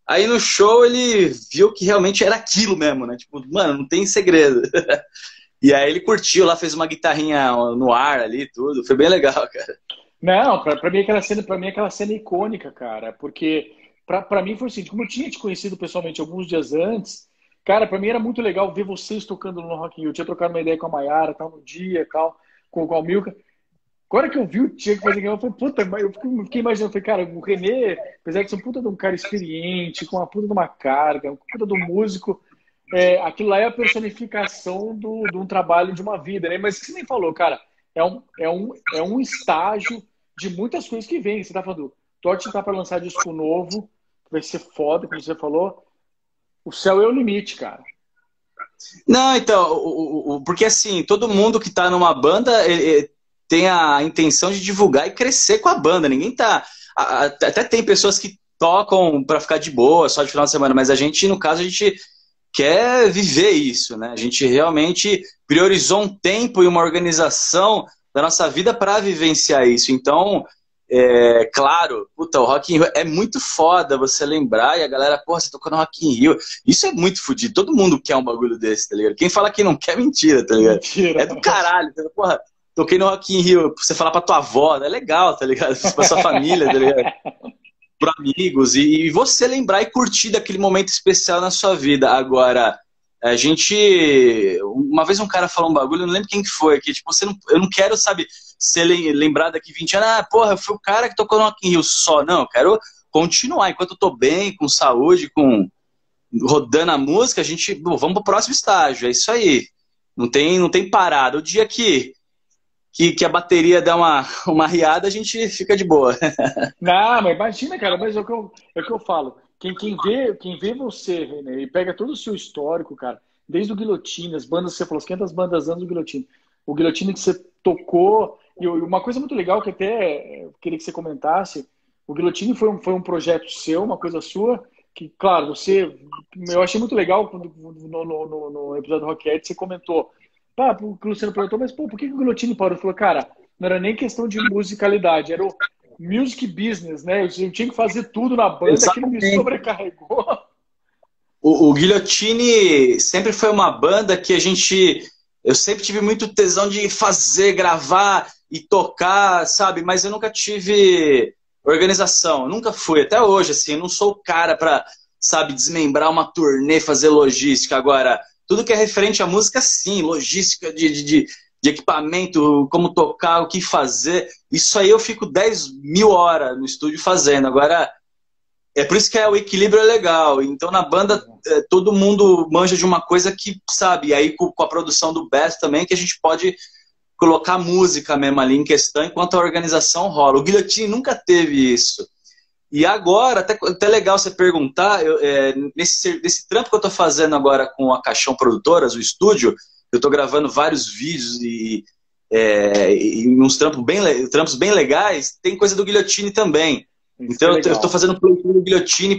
Aí no show ele viu que realmente era aquilo mesmo, né? Tipo, mano, não tem segredo. E aí ele curtiu lá, fez uma guitarrinha no ar ali, tudo. Foi bem legal, cara. Não, pra mim aquela cena é icônica, cara, porque pra mim foi assim, como eu tinha te conhecido pessoalmente alguns dias antes, cara, pra mim era muito legal ver vocês tocando no Rock in Rio. Eu tinha trocado uma ideia com a Mayara, tal, no dia, tal, com o Milka. Agora que eu vi o Tchê fazer aquilo, eu falei, puta, mas fiquei imaginando, falei, cara, o René, apesar de ser um puta de um cara experiente, com uma puta de uma carga, um puta de um músico, aquilo lá é a personificação de um trabalho de uma vida, né? Mas o que você nem falou, cara, é um estágio de muitas coisas que vem. Você tá falando, Torte tá para lançar disco novo, que vai ser foda, como você falou. O céu é o limite, cara. Não, então, porque assim, todo mundo que tá numa banda tem a intenção de divulgar e crescer com a banda. Ninguém tá. Até tem pessoas que tocam pra ficar de boa, só de final de semana, mas a gente, no caso, a gente quer viver isso, né? A gente realmente priorizou um tempo e uma organização da nossa vida para vivenciar isso. Então, claro, puta, o Rock in Rio é muito foda você lembrar e a galera, porra, você tocou no Rock in Rio. Isso é muito fodido. Todo mundo quer um bagulho desse, tá ligado? Quem fala que não quer, mentira, tá ligado? Mentira. É do caralho, tá ligado? Porra, toquei no Rock in Rio, pra você falar pra tua avó, é legal, tá ligado? Pra sua família, tá ligado? Para amigos, e você lembrar e curtir daquele momento especial na sua vida. Agora, a gente... Uma vez um cara falou um bagulho, eu não lembro quem que foi, que tipo, eu não quero, sabe, ser lembrado daqui 20 anos, porra, eu fui o cara que tocou no Rock in Rio só. Não, eu quero continuar, enquanto eu tô bem, com saúde, rodando a música, a gente, vamos pro próximo estágio, é isso aí. Não tem parada. O dia que a bateria dá uma riada, a gente fica de boa. Não, mas imagina, cara, mas é o que eu falo. Quem vê você, René, e pega todo o seu histórico, cara, desde o Guilhotina, as bandas, você falou, 500 bandas anos do Guilhotina. O Guilhotina que você tocou, e uma coisa muito legal que até queria que você comentasse, o Guilhotina foi um projeto seu, uma coisa sua, que, claro, eu achei muito legal quando no episódio do Rockette você comentou, o Luciano perguntou, mas pô, por que o Guillotine parou? Ele falou, cara, não era nem questão de musicalidade, era o music business, né? Eu tinha que fazer tudo na banda. Exatamente. Que me sobrecarregou. O Guillotine sempre foi uma banda que eu sempre tive muito tesão de fazer, gravar e tocar, sabe? Mas eu nunca tive organização, nunca fui, até hoje, assim, eu não sou o cara pra, sabe, desmembrar uma turnê, fazer logística. Agora, tudo que é referente à música, sim, logística de equipamento, como tocar, o que fazer, isso aí eu fico 10.000 horas no estúdio fazendo. Agora, é por isso que o equilíbrio é legal. Então, na banda, todo mundo manja de uma coisa que, sabe, e aí com a produção do Best também, que a gente pode colocar música mesmo ali em questão, enquanto a organização rola. O Guillotine nunca teve isso. E agora, até legal você perguntar, nesse trampo que eu tô fazendo agora com a Caixão Produtoras, o estúdio, eu tô gravando vários vídeos e uns trampos bem legais, tem coisa do Guillotine também. Então eu tô fazendo playthrough do Guillotine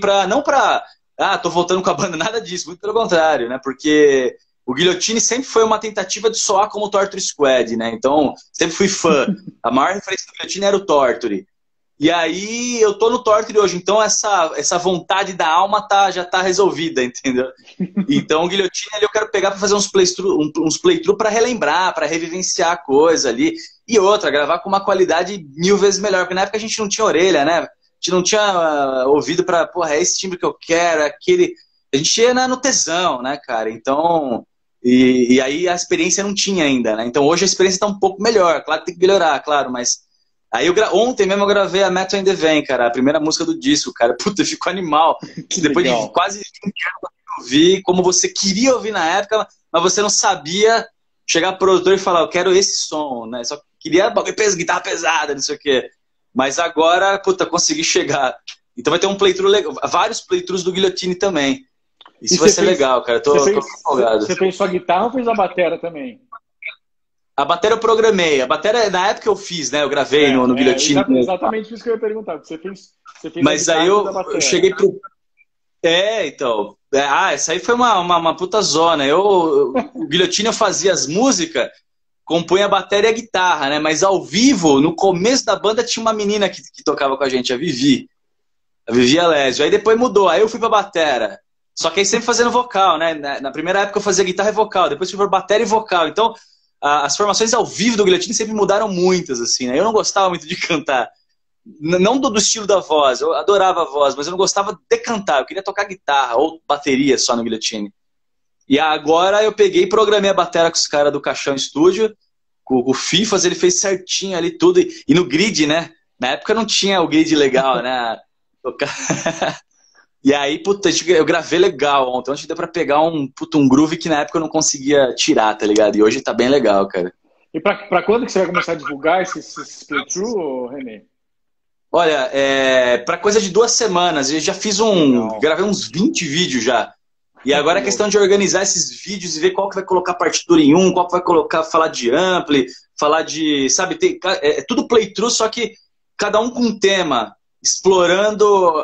tô voltando com a banda, nada disso, muito pelo contrário, né? Porque o Guillotine sempre foi uma tentativa de soar como o Torture Squad, né? Então, sempre fui fã. A maior referência do Guillotine era o Torture. E aí eu tô no Torture hoje, então essa vontade da alma já tá resolvida, entendeu? Então o Guillotine ali eu quero pegar pra fazer uns playthrough pra relembrar, pra revivenciar a coisa ali. E outra, gravar com uma qualidade 1000 vezes melhor, porque na época a gente não tinha orelha, né? A gente não tinha ouvido pra, porra, é esse timbre que eu quero, aquele... A gente ia no tesão, né, cara? Então... E aí a experiência não tinha ainda, né? Então hoje a experiência tá um pouco melhor, claro que tem que melhorar, claro, mas... Aí ontem mesmo eu gravei a Metal in the Van, cara, a primeira música do disco, cara. Puta, ficou animal. Depois de quase 20 anos eu ouvi, como você queria ouvir na época, mas você não sabia chegar pro produtor e falar, eu quero esse som, né? Só queria guitarra pesada, não sei o quê. Mas agora, puta, consegui chegar. Então vai ter um playthrough legal, vários playthroughs do Guillotine também. Isso vai ser legal, cara. Tô empolgado. Você fez só guitarra ou fez a batera também? A bateria eu programei. A bateria, na época eu fiz, né? Eu gravei no Guillotine. Exatamente isso que eu ia perguntar. Você fez mas aí eu cheguei pro... então... essa aí foi uma puta zona. O Guillotine eu fazia as músicas, compunha a bateria e a guitarra, né? Mas ao vivo, no começo da banda, tinha uma menina que tocava com a gente, a Vivi. A Vivi Alésio. Aí depois mudou, aí eu fui pra batera. Só que aí sempre fazendo vocal, né? Na primeira época eu fazia guitarra e vocal, depois fui pra batera e vocal. Então, as formações ao vivo do Guilhotina sempre mudaram muitas, assim, né? Eu não gostava muito de cantar. Não do estilo da voz, eu adorava a voz, mas eu não gostava de cantar. Eu queria tocar guitarra ou bateria só no Guilhotina. E agora eu peguei e programei a batera com os caras do Caixão Estúdio, com o Fifas, ele fez certinho ali tudo. E no grid, né? Na época não tinha o grid legal, né? E aí, puta, eu gravei legal ontem. Ontem deu pra pegar um groove que na época eu não conseguia tirar, tá ligado? E hoje tá bem legal, cara. E pra quando que você vai começar a divulgar esse playthrough, René? Olha, pra coisa de 2 semanas. Eu já fiz gravei uns 20 vídeos já. E agora é questão de organizar esses vídeos e ver qual que vai colocar partitura em um, qual que vai colocar, falar de ampli, falar de, sabe, é tudo playthrough, só que cada um com um tema, explorando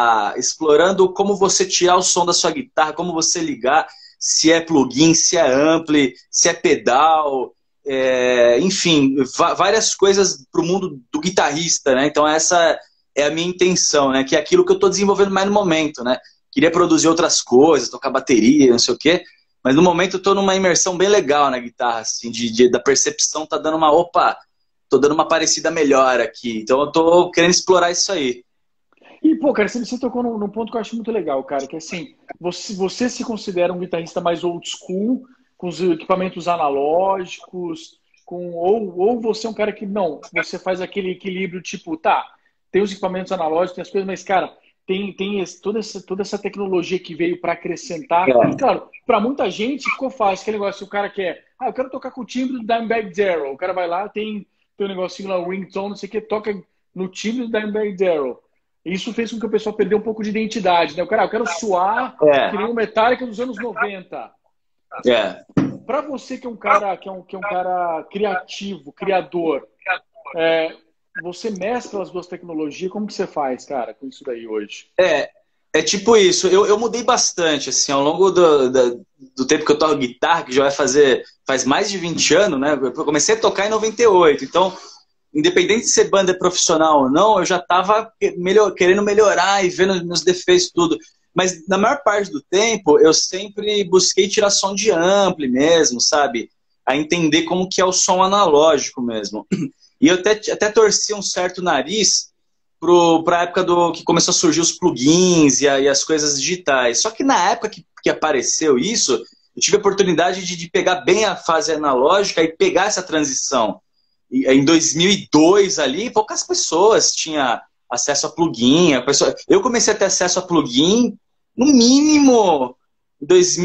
como você tirar o som da sua guitarra, como você ligar, se é plugin, se é ampli, se é pedal, enfim, várias coisas para o mundo do guitarrista, né? Então essa é a minha intenção, né? Que é aquilo que eu estou desenvolvendo mais no momento, né? Queria produzir outras coisas, tocar bateria, não sei o quê, mas no momento eu tô numa imersão bem legal na guitarra, assim, da percepção tá dando tô dando uma parecida melhor aqui, então eu tô querendo explorar isso aí. E, pô, cara, você tocou num ponto que eu acho muito legal, cara, que assim, você se considera um guitarrista mais old school, com os equipamentos analógicos, ou você é um cara que, não, você faz aquele equilíbrio, tipo, tá, tem os equipamentos analógicos, tem as coisas, mas, cara, tem toda essa tecnologia que veio para acrescentar. E, claro, para muita gente ficou fácil. Aquele negócio, o cara quer... eu quero tocar com o timbre do Dimebag Darrell. O cara vai lá, tem um negocinho lá, o ringtone, não sei o que, toca no timbre do Dimebag Darrell. Isso fez com que o pessoal perdeu um pouco de identidade, né? O cara, eu quero suar que nem o Metallica dos anos 90. Para você que é um cara, que é um cara criativo, criador, você mescla as duas tecnologias, como que você faz, cara, com isso daí hoje? É tipo isso, eu mudei bastante, assim, ao longo do tempo que eu toco guitarra, que já faz mais de 20 anos, né? Eu comecei a tocar em 98, então, independente de ser banda profissional ou não, eu já tava querendo melhorar e vendo meus defeitos tudo. Mas na maior parte do tempo, eu sempre busquei tirar som de ampli mesmo, sabe? A entender como que é o som analógico mesmo. E eu até torci um certo nariz para a época que começou a surgir os plugins e as coisas digitais. Só que na época que apareceu isso, eu tive a oportunidade de pegar bem a fase analógica e pegar essa transição. E, em 2002 ali, poucas pessoas tinham acesso a plugin. Eu comecei a ter acesso a plugin, no mínimo, em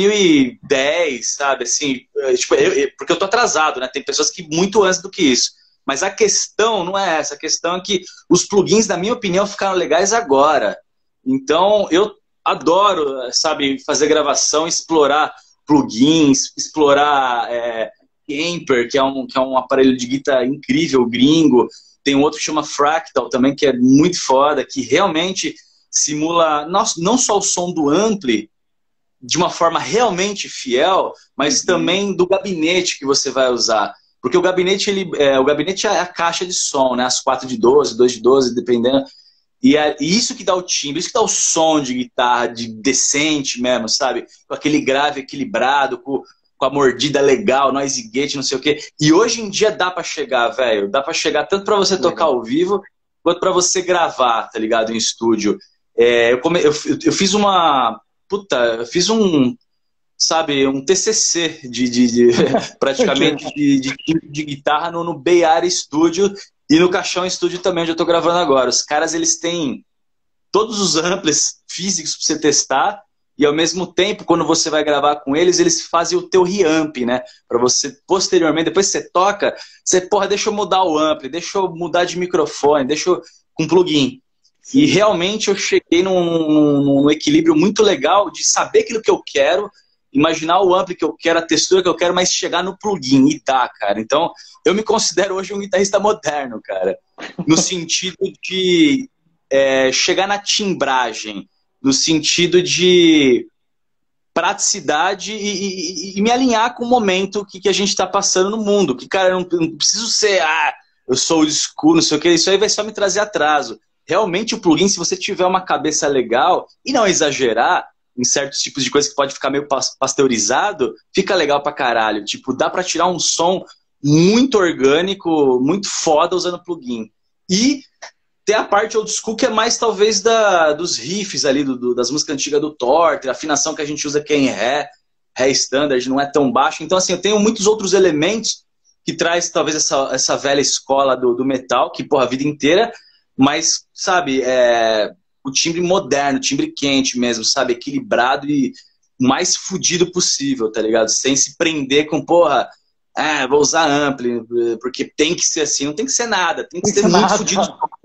2010, sabe? Assim, tipo, porque eu tô atrasado, né? Tem pessoas que muito antes do que isso. Mas a questão não é essa. A questão é que os plugins, na minha opinião, ficaram legais agora. Então, eu adoro, sabe, fazer gravação, explorar plugins, explorar Kemper, que é um aparelho de guitarra incrível, gringo. Tem um outro que chama Fractal também, que é muito foda, que realmente simula não só o som do ampli, de uma forma realmente fiel, mas também do gabinete que você vai usar. Porque o gabinete é a caixa de som, né? As 4 de 12, 2 de 12, dependendo. E isso que dá o timbre, isso que dá o som de guitarra decente mesmo, sabe? Com aquele grave equilibrado, com a mordida legal, noise gate, não sei o quê. E hoje em dia dá pra chegar, velho. Dá pra chegar tanto pra você tocar ao vivo, quanto pra você gravar, tá ligado? Em estúdio. Eu fiz sabe, um TCC praticamente de guitarra no Bay Area Studio e no Caixão Studio também, onde eu tô gravando agora. Os caras, eles têm todos os amplis físicos pra você testar e, ao mesmo tempo, quando você vai gravar com eles, eles fazem o teu reamp, né? Pra você, posteriormente, depois que você toca, deixa eu mudar o ampli, deixa eu mudar de microfone, com plugin. Sim. E realmente eu cheguei num equilíbrio muito legal de saber aquilo que eu quero, imaginar o ampli que eu quero, a textura que eu quero, mas chegar no plugin e dá, cara. Então, eu me considero hoje um guitarrista moderno, cara. No sentido de chegar na timbragem, no sentido de praticidade e me alinhar com o momento que a gente está passando no mundo. Que, cara, eu não preciso ser, eu sou old school, não sei o que, isso aí vai só me trazer atraso. realmente o plugin, se você tiver uma cabeça legal e não exagerar em certos tipos de coisa que pode ficar meio pasteurizado, fica legal pra caralho. Tipo, dá pra tirar um som muito orgânico, muito foda usando plugin. E tem a parte old school que é mais talvez dos riffs ali, das músicas antigas do Torter, a afinação que a gente usa que é em Ré standard, não é tão baixo. Então, assim, eu tenho muitos outros elementos que traz talvez essa velha escola do metal, que, porra, a vida inteira, mas, sabe, o timbre moderno, o timbre quente mesmo, sabe, equilibrado e o mais fudido possível, tá ligado? Sem se prender com, porra, vou usar ampli, porque tem que ser assim, não tem que ser nada, tem que ser muito fudido,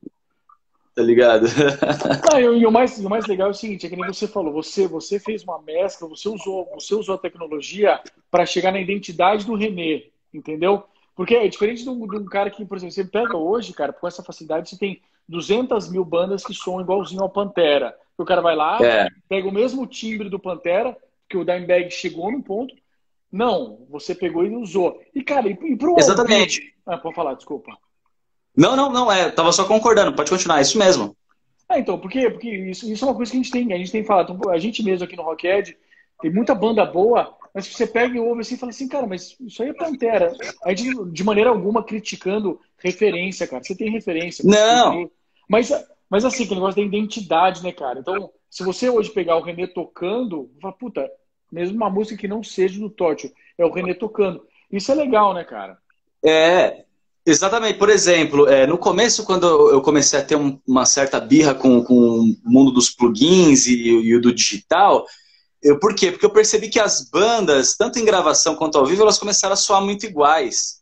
tá ligado? E o mais legal é o seguinte, é que nem você falou, você fez uma mescla, você usou a tecnologia para chegar na identidade do René, entendeu? Porque é diferente de um cara que, por exemplo, você pega hoje, cara, com essa facilidade, você tem 200 mil bandas que soam igualzinho ao Pantera. O cara vai lá, pega o mesmo timbre do Pantera, que o Dimebag chegou no ponto. Não, você pegou e usou. E, cara, e pro Exatamente. Pode falar, desculpa. Não, tava só concordando, pode continuar, é isso mesmo. Então, porque isso é uma coisa que a gente tem falado. Então, a gente mesmo aqui no Rockhead tem muita banda boa, mas você pega e ouve assim e fala assim, cara, mas isso aí é Pantera. A gente, de maneira alguma, criticando referência, cara. Você tem referência. Não. Mas assim, que negócio da identidade, né, cara? Então, se você hoje pegar o René tocando, fala, puta, mesmo uma música que não seja do Tótil, é o René tocando. Isso é legal, né, cara? Exatamente. Por exemplo, no começo, quando eu comecei a ter uma certa birra com o mundo dos plugins e o do digital, por quê? Porque eu percebi que as bandas, tanto em gravação quanto ao vivo, elas começaram a soar muito iguais.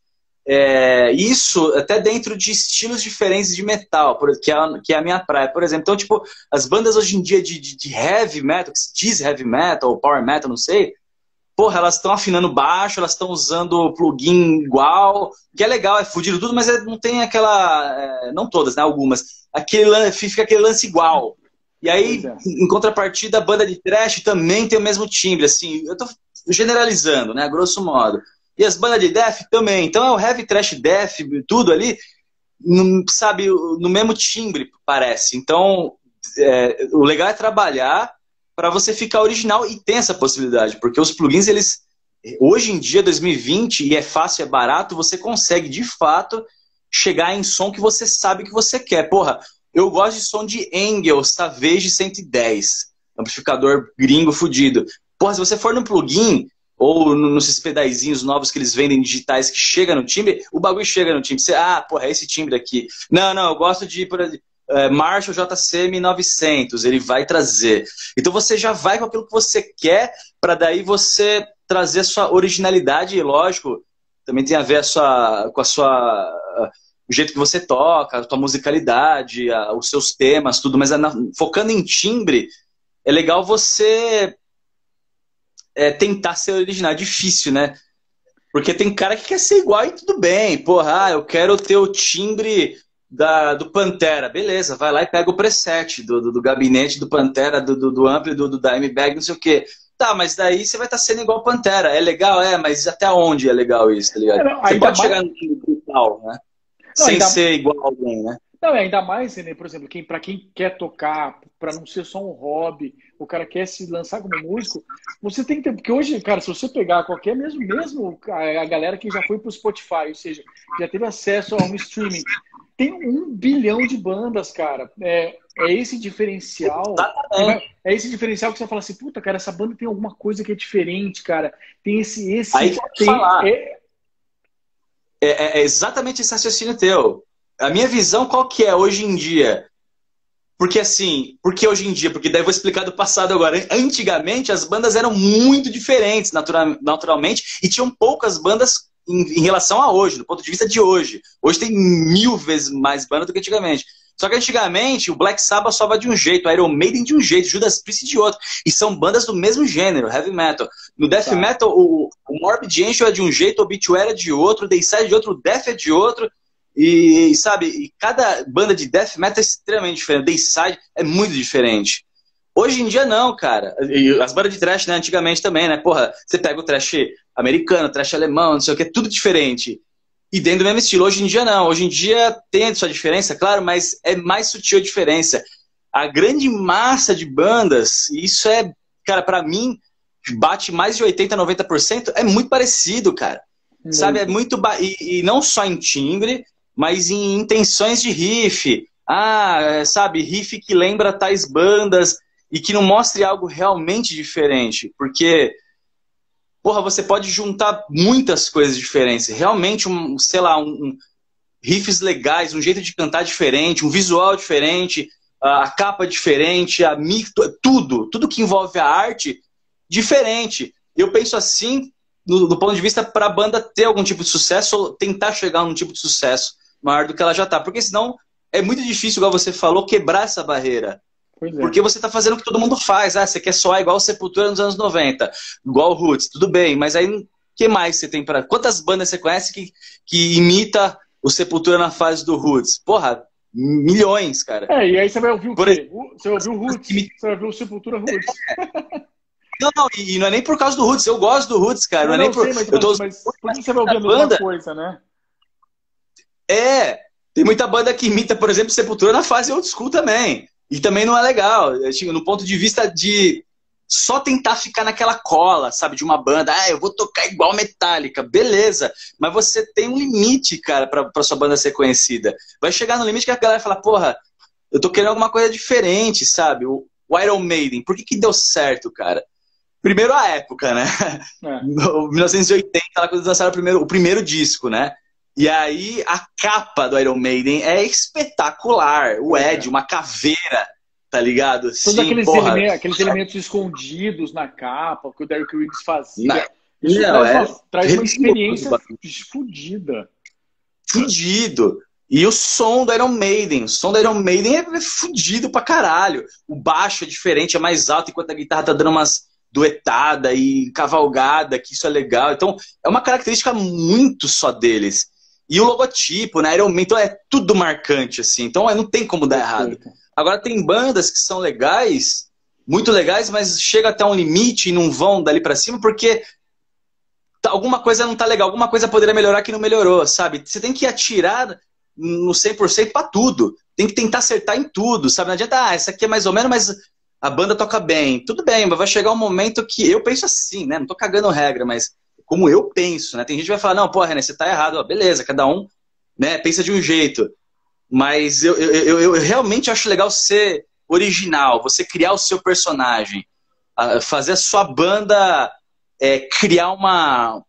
Isso até dentro de estilos diferentes de metal, que é a minha praia, por exemplo. Então, tipo, as bandas hoje em dia de heavy metal, que se diz heavy metal ou power metal, não sei, porra, elas estão afinando baixo, elas estão usando plugin igual, que é legal, é fudido tudo, mas não tem aquela... não todas, né? Algumas. Fica aquele lance igual. E aí, em contrapartida, a banda de thrash também tem o mesmo timbre, assim, eu tô generalizando, né? Grosso modo. E as bandas de death também. Então é o heavy thrash death, tudo ali, sabe, no mesmo timbre, parece. Então, o legal é trabalhar para você ficar original, e tem essa possibilidade, porque os plugins, eles, hoje em dia, 2020, e é fácil, é barato, você consegue, de fato, chegar em som que você sabe que você quer. Porra, eu gosto de som de Engel, Savage 110, amplificador gringo fudido. Porra, se você for no plugin, ou nos pedaizinhos novos que eles vendem digitais que chega no timbre, o bagulho chega no timbre. Você, porra, é esse timbre aqui. Não, eu gosto de... Marshall JCM 900, ele vai trazer. Então você já vai com aquilo que você quer, para daí você trazer a sua originalidade, e lógico, também tem a ver com o jeito que você toca, a tua musicalidade, os seus temas, tudo, mas focando em timbre, é legal você tentar ser original. É difícil, né? Porque tem cara que quer ser igual e tudo bem. Porra, eu quero ter o timbre do Pantera, beleza, vai lá e pega o preset do gabinete do Pantera, do ampli, do Dimebag, não sei o que. Tá, mas daí você vai estar sendo igual Pantera. É legal, mas até onde é legal isso, tá ligado? Você pode chegar no time brutal, né? Sem ser igual a alguém, né? Não, ainda mais, né, por exemplo, para quem quer tocar, para não ser só um hobby, o cara quer se lançar como músico, você tem que ter, porque hoje, cara, se você pegar qualquer, mesmo a galera que já foi pro Spotify, ou seja, já teve acesso a um streaming, tem 1 bilhão de bandas, cara. É esse diferencial. É esse diferencial que você fala assim, puta, cara, essa banda tem alguma coisa que é diferente, cara. Tem esse. Aí pode falar. É exatamente esse raciocínio teu. A minha visão, qual que é hoje em dia? Porque assim, por que hoje em dia? Porque daí eu vou explicar do passado agora. Antigamente, as bandas eram muito diferentes, naturalmente, e tinham poucas bandas em relação a hoje, do ponto de vista de hoje. Hoje tem 1000 vezes mais banda do que antigamente. Só que antigamente o Black Sabbath soava de um jeito, o Iron Maiden de um jeito, Judas Priest de outro. E são bandas do mesmo gênero, heavy metal. No death metal, o Morbid Angel é de um jeito, o Obituary é de outro, o Dayside é de outro, o Death é de outro. E sabe, cada banda de death metal é extremamente diferente. O Dayside é muito diferente. Hoje em dia não, cara. E as bandas de thrash, né, antigamente também, né? Porra, você pega o thrash americano, thrash alemão, não sei o que, tudo diferente. e dentro do mesmo estilo. Hoje em dia não, hoje em dia tem a sua diferença, claro, mas é mais sutil a diferença. A grande massa de bandas, e isso é, cara, pra mim, bate mais de 80%, 90%, é muito parecido, cara. Sabe, é muito... E não só em timbre, mas em intenções de riff. Ah, sabe, riff que lembra tais bandas e que não mostre algo realmente diferente. Porque, porra, você pode juntar muitas coisas diferentes. Realmente, sei lá, riffs legais, um jeito de cantar diferente, um visual diferente, a capa diferente, tudo que envolve a arte diferente. Eu penso assim, do ponto de vista para a banda ter algum tipo de sucesso ou tentar chegar a um tipo de sucesso maior do que ela já está. Porque senão é muito difícil, igual você falou, quebrar essa barreira. Porque você está fazendo o que todo mundo faz. Ah, você quer soar igual o Sepultura nos anos 90, igual o Roots, tudo bem, mas aí o que mais você tem para... Quantas bandas você conhece que imita o Sepultura na fase do Roots? Porra, milhões, cara. E aí você vai ouvir o quê? Você vai ouvir o Roots, você vai ouvir o Sepultura Roots. Não, e não é nem por causa do Roots, eu gosto do Roots, cara. Não é nem por... mas por que você vai ouvir a mesma coisa, né? Tem muita banda que imita, por exemplo, Sepultura na fase old school também. E também não é legal, no ponto de vista de só tentar ficar naquela cola, sabe, de uma banda. Ah, eu vou tocar igual Metallica, beleza. Mas você tem um limite, cara, pra sua banda ser conhecida. Vai chegar no limite que a galera fala, porra, eu tô querendo alguma coisa diferente, sabe? O Iron Maiden, por que deu certo, cara? Primeiro a época, né? 1980, quando eles lançaram o primeiro disco, né? E aí a capa do Iron Maiden é espetacular. O Ed, uma caveira, tá ligado? Todos aqueles elementos escondidos na capa, que o Derek Riggs fazia. Isso traz uma experiência fodida. Fudido. E o som do Iron Maiden. O som do Iron Maiden é fudido pra caralho. O baixo é diferente, é mais alto, enquanto a guitarra tá dando umas duetada e cavalgada, que isso é legal. Então, é uma característica muito só deles. E o logotipo, né? Iron Man, então é tudo marcante, assim. Então não tem como dar errado. Agora tem bandas que são legais, muito legais, mas chega até um limite e não vão dali pra cima porque alguma coisa não tá legal, alguma coisa poderia melhorar que não melhorou, sabe? Você tem que atirar no 100% pra tudo. Tem que tentar acertar em tudo, sabe? Não adianta, essa aqui é mais ou menos, mas a banda toca bem. Tudo bem, mas vai chegar um momento que eu penso assim, né? Não tô cagando regra, mas como eu penso, né? Tem gente que vai falar, não, pô, René, você tá errado. Ó, beleza, cada um, né, pensa de um jeito. Mas eu realmente acho legal ser original, você criar o seu personagem, fazer a sua banda criar uma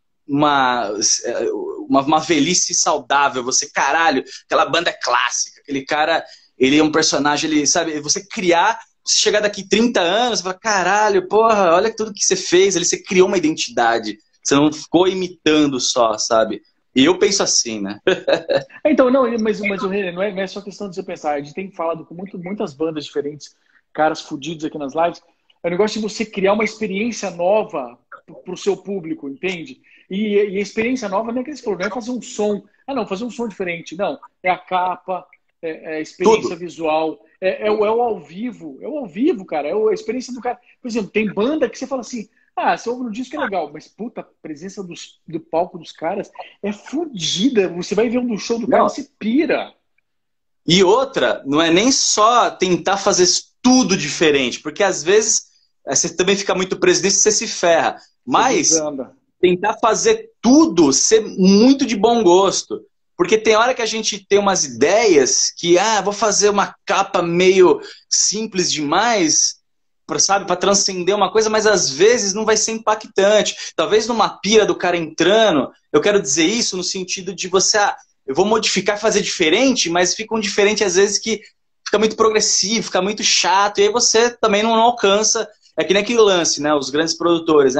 velhice saudável. Você, caralho, aquela banda clássica, aquele cara, ele é um personagem, ele, sabe, você criar, você chegar daqui 30 anos, você fala, caralho, porra, olha tudo que você fez, ali você criou uma identidade. Você não ficou imitando só, sabe? E eu penso assim, né? Então, não, mas René, não é só questão de você pensar. A gente tem falado com muitas bandas diferentes, caras fudidos aqui nas lives. É o negócio de você criar uma experiência nova pro seu público, entende? E a experiência nova não é que eles falaram, não é fazer um som. Ah, não, fazer um som diferente. Não, é a capa, é a experiência visual, é o ao vivo. É o ao vivo, cara. É a experiência do cara. Por exemplo, tem banda que você fala assim, você ouve no disco é legal, mas puta, a presença do palco dos caras é fodida. Você vai ver um show do cara e você pira. E outra, não é nem só tentar fazer tudo diferente, porque às vezes você também fica muito preso nisso e você se ferra. Mas tentar fazer tudo ser muito de bom gosto. Porque tem hora que a gente tem umas ideias que, vou fazer uma capa meio simples demais, sabe, para transcender uma coisa, mas às vezes não vai ser impactante. Talvez numa pira do cara entrando, eu quero dizer isso no sentido de você, eu vou modificar, fazer diferente, mas fica um diferente às vezes que fica muito progressivo, fica muito chato, e aí você também não alcança, é que nem aquele lance, né, os grandes produtores,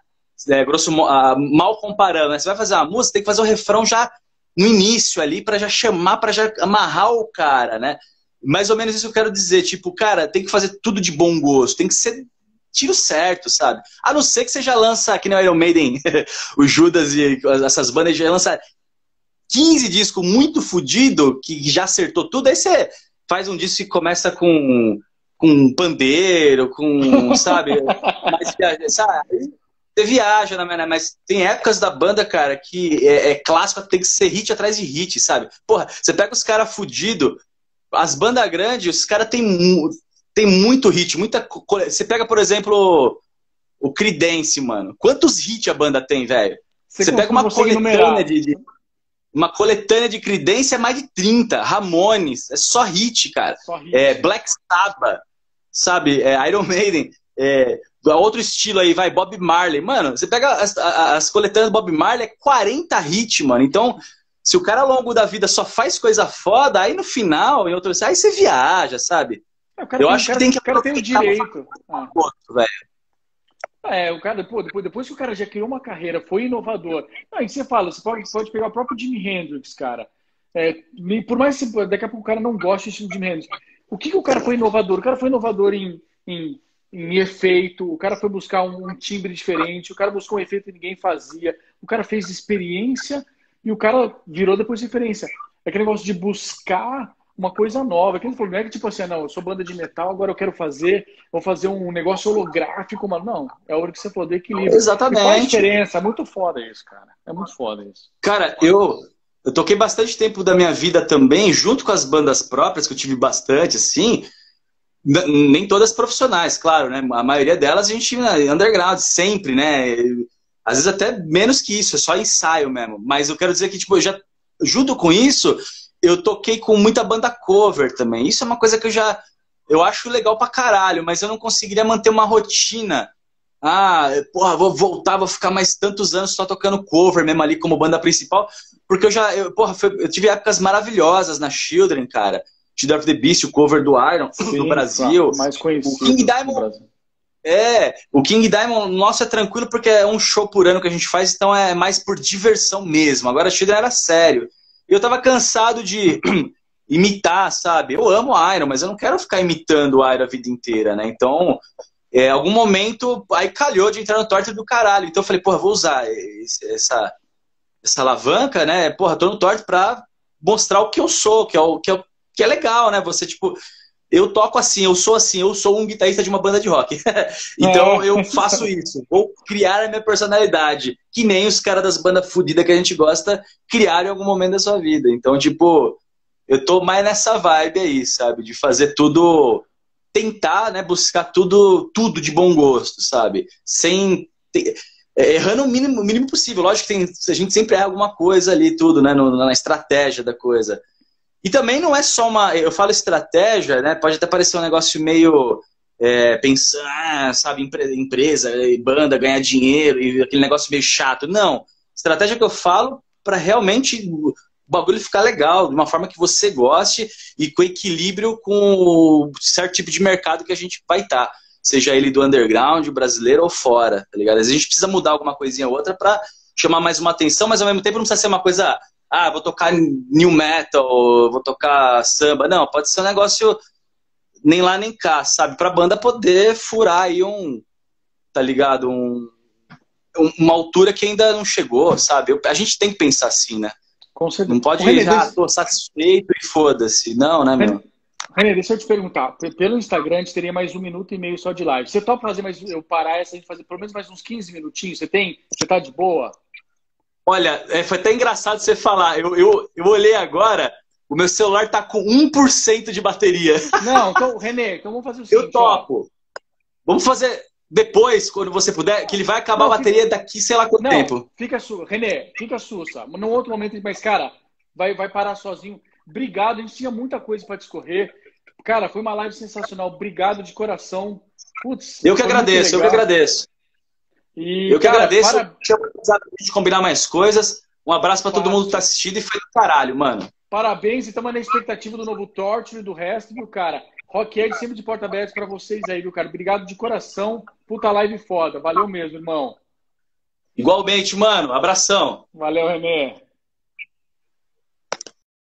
mal comparando, né, você vai fazer uma música, tem que fazer o refrão já no início ali, para já chamar, para já amarrar o cara, né? Mais ou menos isso eu quero dizer, tipo, cara, tem que fazer tudo de bom gosto, tem que ser tiro certo, sabe? A não ser que você já lança, que nem o Iron Maiden, o Judas e essas bandas já lançam 15 discos muito fodido, que já acertou tudo, aí você faz um disco que começa com pandeiro, com, sabe? você viaja, né? Mas tem épocas da banda, cara, que é clássico, tem que ser hit atrás de hit, sabe? Porra, você pega os caras fudidos, as bandas grandes, os caras tem muito hit, muita. Você pega, por exemplo, o Creedence, mano. Quantos hits a banda tem, velho? Você pega uma coletânea de Creedence, é mais de 30. Ramones, é só hit, cara. Só hit. Black Sabbath, sabe? Iron Maiden. Outro estilo aí, vai, Bob Marley. Mano, você pega as coletâneas do Bob Marley, é 40 hits, mano. Então, se o cara ao longo da vida só faz coisa foda, aí no final, aí você viaja, sabe? Eu acho que tem que... O cara tem o direito. Velho. O cara, depois que o cara já criou uma carreira, foi inovador. Aí você fala, você pode pegar o próprio Jimi Hendrix, cara. Por mais que daqui a pouco o cara não goste do estilo de Jimi Hendrix. O que o cara foi inovador? O cara foi inovador em efeito, o cara foi buscar um timbre diferente, o cara buscou um efeito que ninguém fazia, o cara fez experiência e o cara virou depois referência. É aquele negócio de buscar uma coisa nova. Aquele problema é que, tipo assim, não, eu sou banda de metal, agora eu vou fazer um negócio holográfico, mas não, é a hora que você for do equilíbrio. Exatamente. E faz diferença, é muito foda isso, cara. É muito foda isso. Cara, eu toquei bastante tempo da minha vida também, junto com as bandas próprias, que eu tive bastante, assim, nem todas profissionais, claro, né? A maioria delas a gente underground, sempre, né? Às vezes até menos que isso, é só ensaio mesmo. Mas eu quero dizer que, tipo, junto com isso, eu toquei com muita banda cover também. Isso é uma coisa que eu acho legal pra caralho, mas eu não conseguiria manter uma rotina. Vou voltar, vou ficar mais tantos anos só tocando cover mesmo ali como banda principal, porque eu tive épocas maravilhosas na Children, cara. Children of the Beast, o cover do Iron, no Brasil. Mais conhecido o King Diamond. O King Diamond, nosso é tranquilo porque é um show por ano que a gente faz, então é mais por diversão mesmo. Agora a Children era sério. Eu tava cansado de imitar, sabe? Eu amo o Iron, mas eu não quero ficar imitando o Iron a vida inteira, né? Então, algum momento, aí calhou de entrar no Torture do caralho. Então eu falei, porra, vou usar essa alavanca, né? Porra, tô no Torture pra mostrar o que eu sou, que é legal, né? Você, tipo, eu toco assim, eu sou um guitarrista de uma banda de rock. Então eu faço isso. Vou criar a minha personalidade. Que nem os caras das bandas fodidas que a gente gosta criaram em algum momento da sua vida. Então, tipo, eu tô mais nessa vibe aí, sabe? De fazer tudo, tentar, né? Buscar tudo de bom gosto, sabe? Errando o mínimo possível. Lógico que a gente sempre erra alguma coisa ali, tudo, né? Na estratégia da coisa. E também não é só eu falo estratégia, né? Pode até parecer um negócio meio pensar, sabe, empresa, banda, ganhar dinheiro e aquele negócio meio chato. Não. Estratégia que eu falo para realmente o bagulho ficar legal, de uma forma que você goste e com equilíbrio com certo tipo de mercado que a gente vai estar. Seja ele do underground, brasileiro ou fora, tá ligado? Às vezes a gente precisa mudar alguma coisinha ou outra para chamar mais uma atenção, mas ao mesmo tempo não precisa ser uma coisa... vou tocar new metal, vou tocar samba. Não, pode ser um negócio nem lá nem cá, sabe? Pra banda poder furar aí tá ligado? Uma altura que ainda não chegou, sabe? A gente tem que pensar assim, né? Com certeza. Não pode tô satisfeito e foda-se. Não, né, meu? René, deixa eu te perguntar. Pelo Instagram, a gente teria mais 1 minuto e meio só de live. Você topa fazer eu parar essa, a gente fazer pelo menos mais uns 15 minutinhos? Você tá de boa? Olha, foi até engraçado você falar. Eu olhei agora, o meu celular tá com 1% de bateria. Não, então, René, vamos fazer o seguinte. Eu topo. Vamos fazer depois, quando você puder, que ele vai acabar a bateria daqui sei lá quanto tempo. René, fica sussa. Num outro momento, mas, cara, vai parar sozinho. Obrigado, a gente tinha muita coisa para discorrer. Cara, foi uma live sensacional. Obrigado de coração. Putz, eu que agradeço. Eu que agradeço. Tinha precisado de combinar mais coisas. Um abraço pra todo mundo que tá assistindo e foi do caralho, mano. Parabéns e estamos na expectativa do novo Torture e do resto, viu, cara? Rockhead sempre de porta aberta pra vocês aí, viu, cara? Obrigado de coração. Puta live foda. Valeu mesmo, irmão. Igualmente, mano. Abração. Valeu, René.